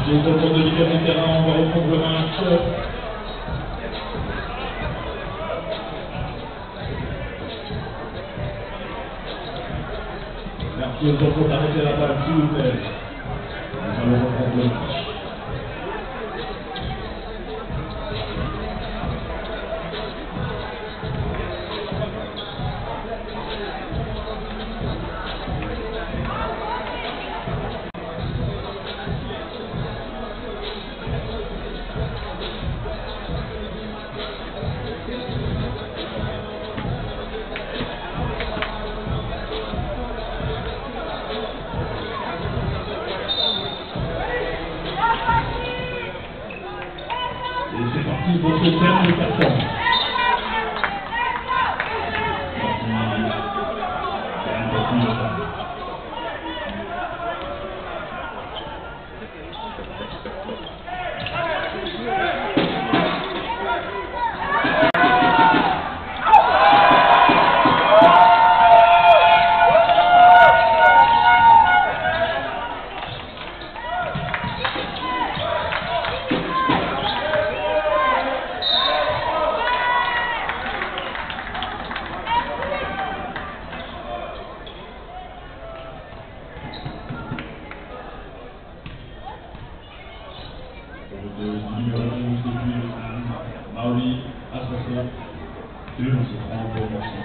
Les autres de libérer le terrain, on va reprendre le match. Merci aux autres d'arrêter la balle, s'il vous plaît. Nous allons reprendre le match. Et c'est parti pour ce terme de carton. Maori, Assassin, et on se prend encore merci.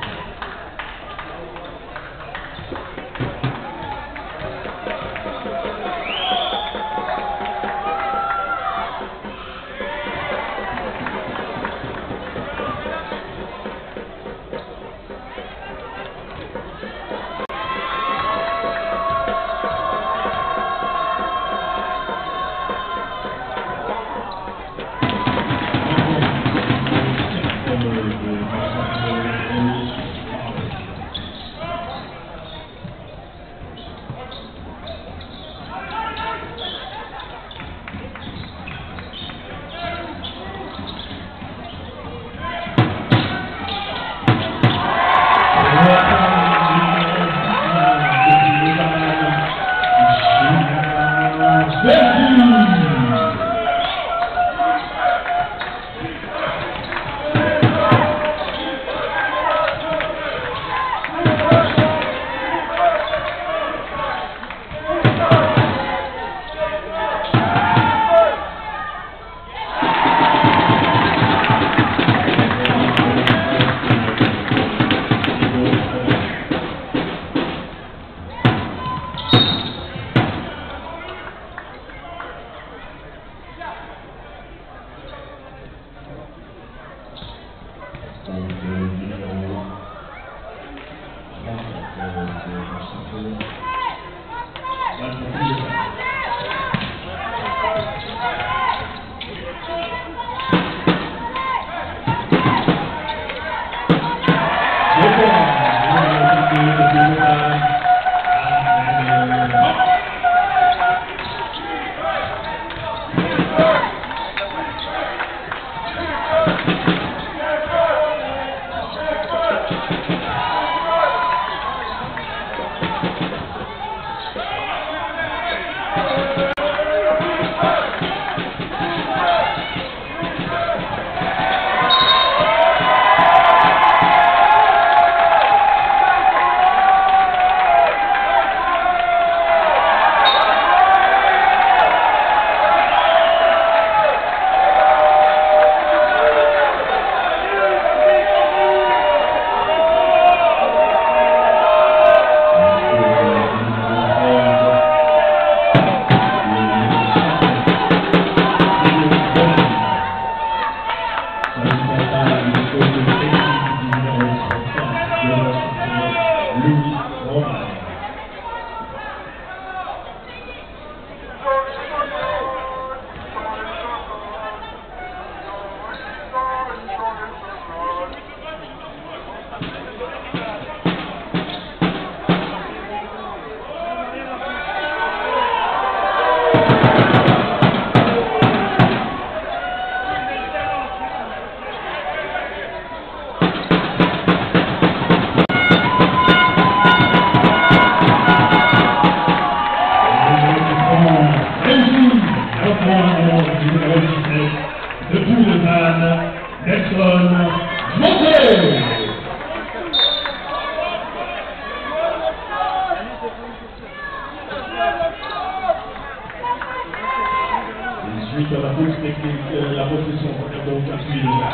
suite à la pause technique, la possession pour le 4 minutes.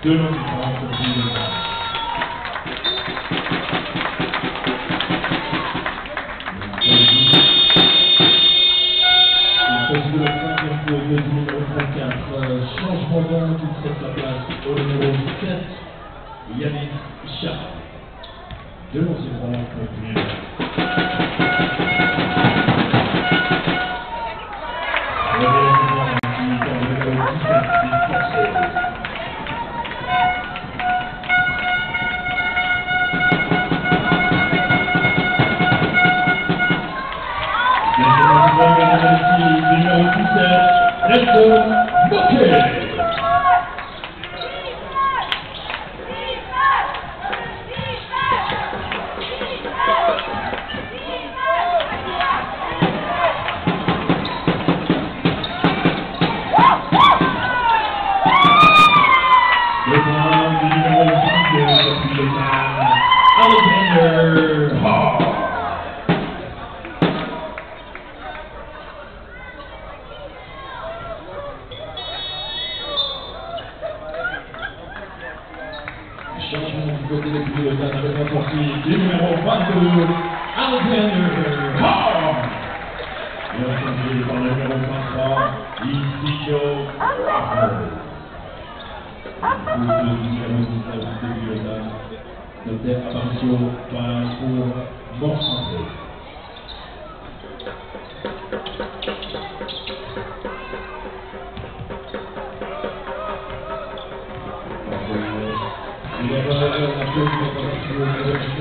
de l'enfant pour Villeneuve. De la 5e tour du numéro 34, changement d'onde qui cède la place au numéro 7, Yannick Charles. De l'ancien rang pour Villeneuve. Numéro 17, Nelson Moquet. Le point du numéro 22 depuis le temps, Alexander Hall. Changement du côté des pilotes avec la sortie du numéro 22, Alexander Hall. Et on s'agit par le numéro 23, Isidro Raffles. Le numéro 19 des pilotes, Dr. Abarcio passe pour Mort Santé. Il y a un peu de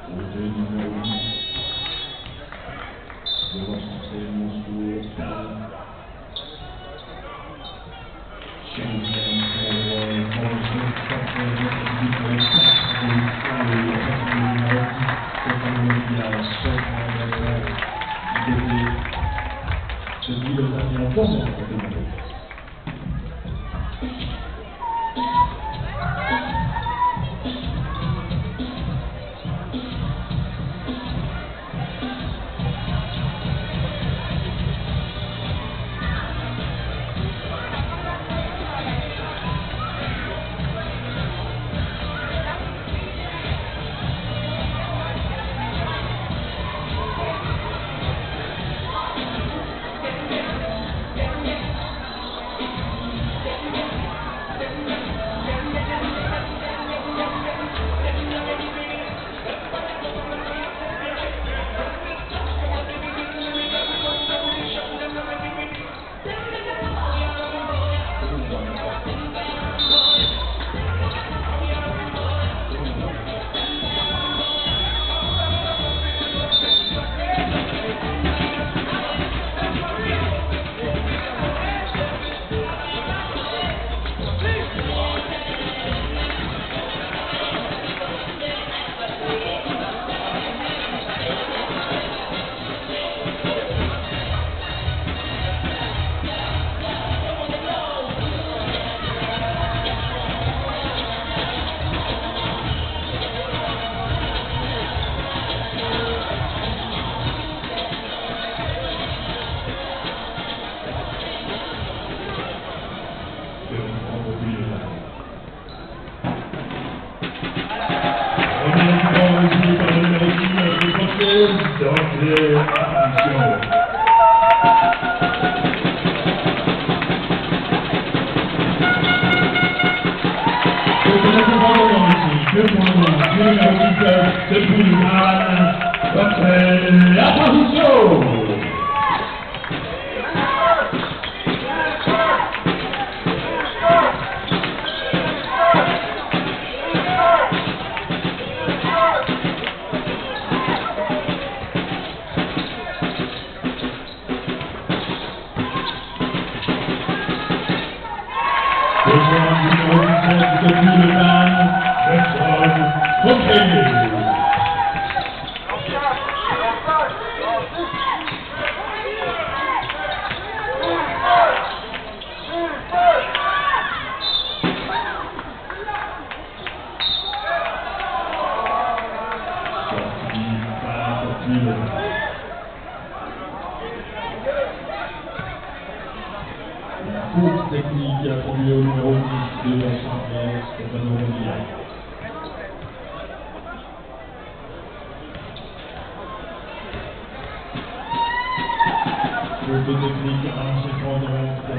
Côté numéro 8. Devant centré, Monscourt, calme. Shenzhen pour Morrison, centré, notre but pour le 4, pour le 3, et la personne du numéro 10, Stéphane Olivia, Stéphane Olivia, du côté de Guillaume en force dans le côté numéro 10. Course technique attribuée au numéro 10 de Saint-Pierre, Stéphane Olivia. Course technique à 1 seconde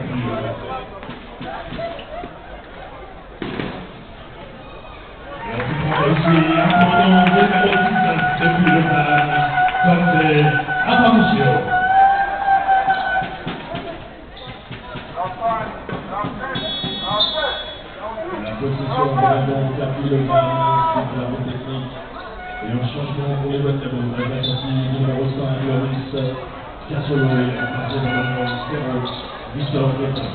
aussi important de numéro 10 depuis le plan, comme c'est Attention. La position de la bombe perdu le plan, c'est la bonne technique. Et un changement pour les bonnes tables. La sortie numéro 5, Loris Cassolo et à partir de numéro 0, Victor Breton.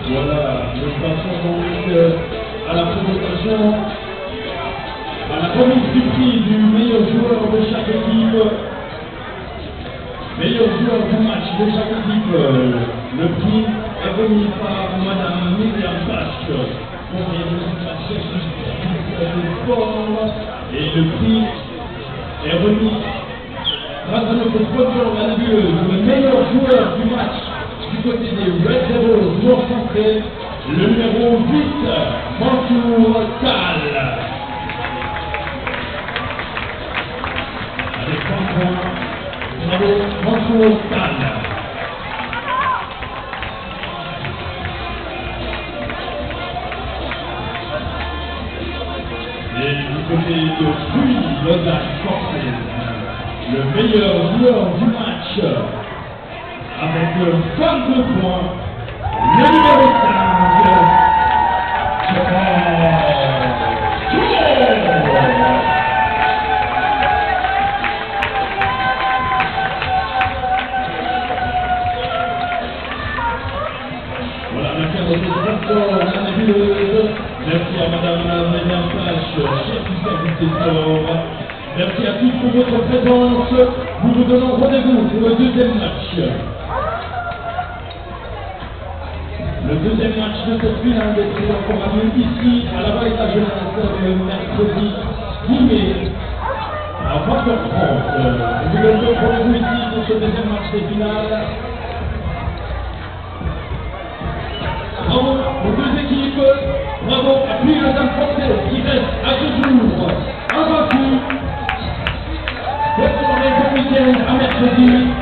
Voilà, nous passons donc à la présentation, à la remise du prix du meilleur joueur de chaque équipe. Meilleur joueur du match de chaque équipe. Le prix est remis par Madame Myriam Basque, conseillère de de sport. Et le prix est remis grâce à notre sponsor, la nébuleuse, le meilleur joueur du match du côté des Red Devils Nord-Centré, le numéro 8, Mansour Tal. Avec 3 points, bravo Mansour Tal. Et du côté de Puy, Lausanne Corset, le meilleur joueur du match, avec 22 points, le numéro 15, voilà, merci à notre sponsor, la nébuleuse. Merci à Madame Myriam Basque, chef du service des sports. Merci à tous pour votre présence. Nous vous donnons rendez-vous pour le deuxième match. Le deuxième match de cette finale des triomphes aura lieu ici, à la Vallée de la Jeunesse, le mercredi 10 mai, à 20h30. Nous vous donnons rendez-vous ici pour ce deuxième match des finales. Bravo aux deux équipes, bravo à Puy Lausanne Français qui reste à ce jour invaincu. Bonne soirée, bon week-end, à mercredi.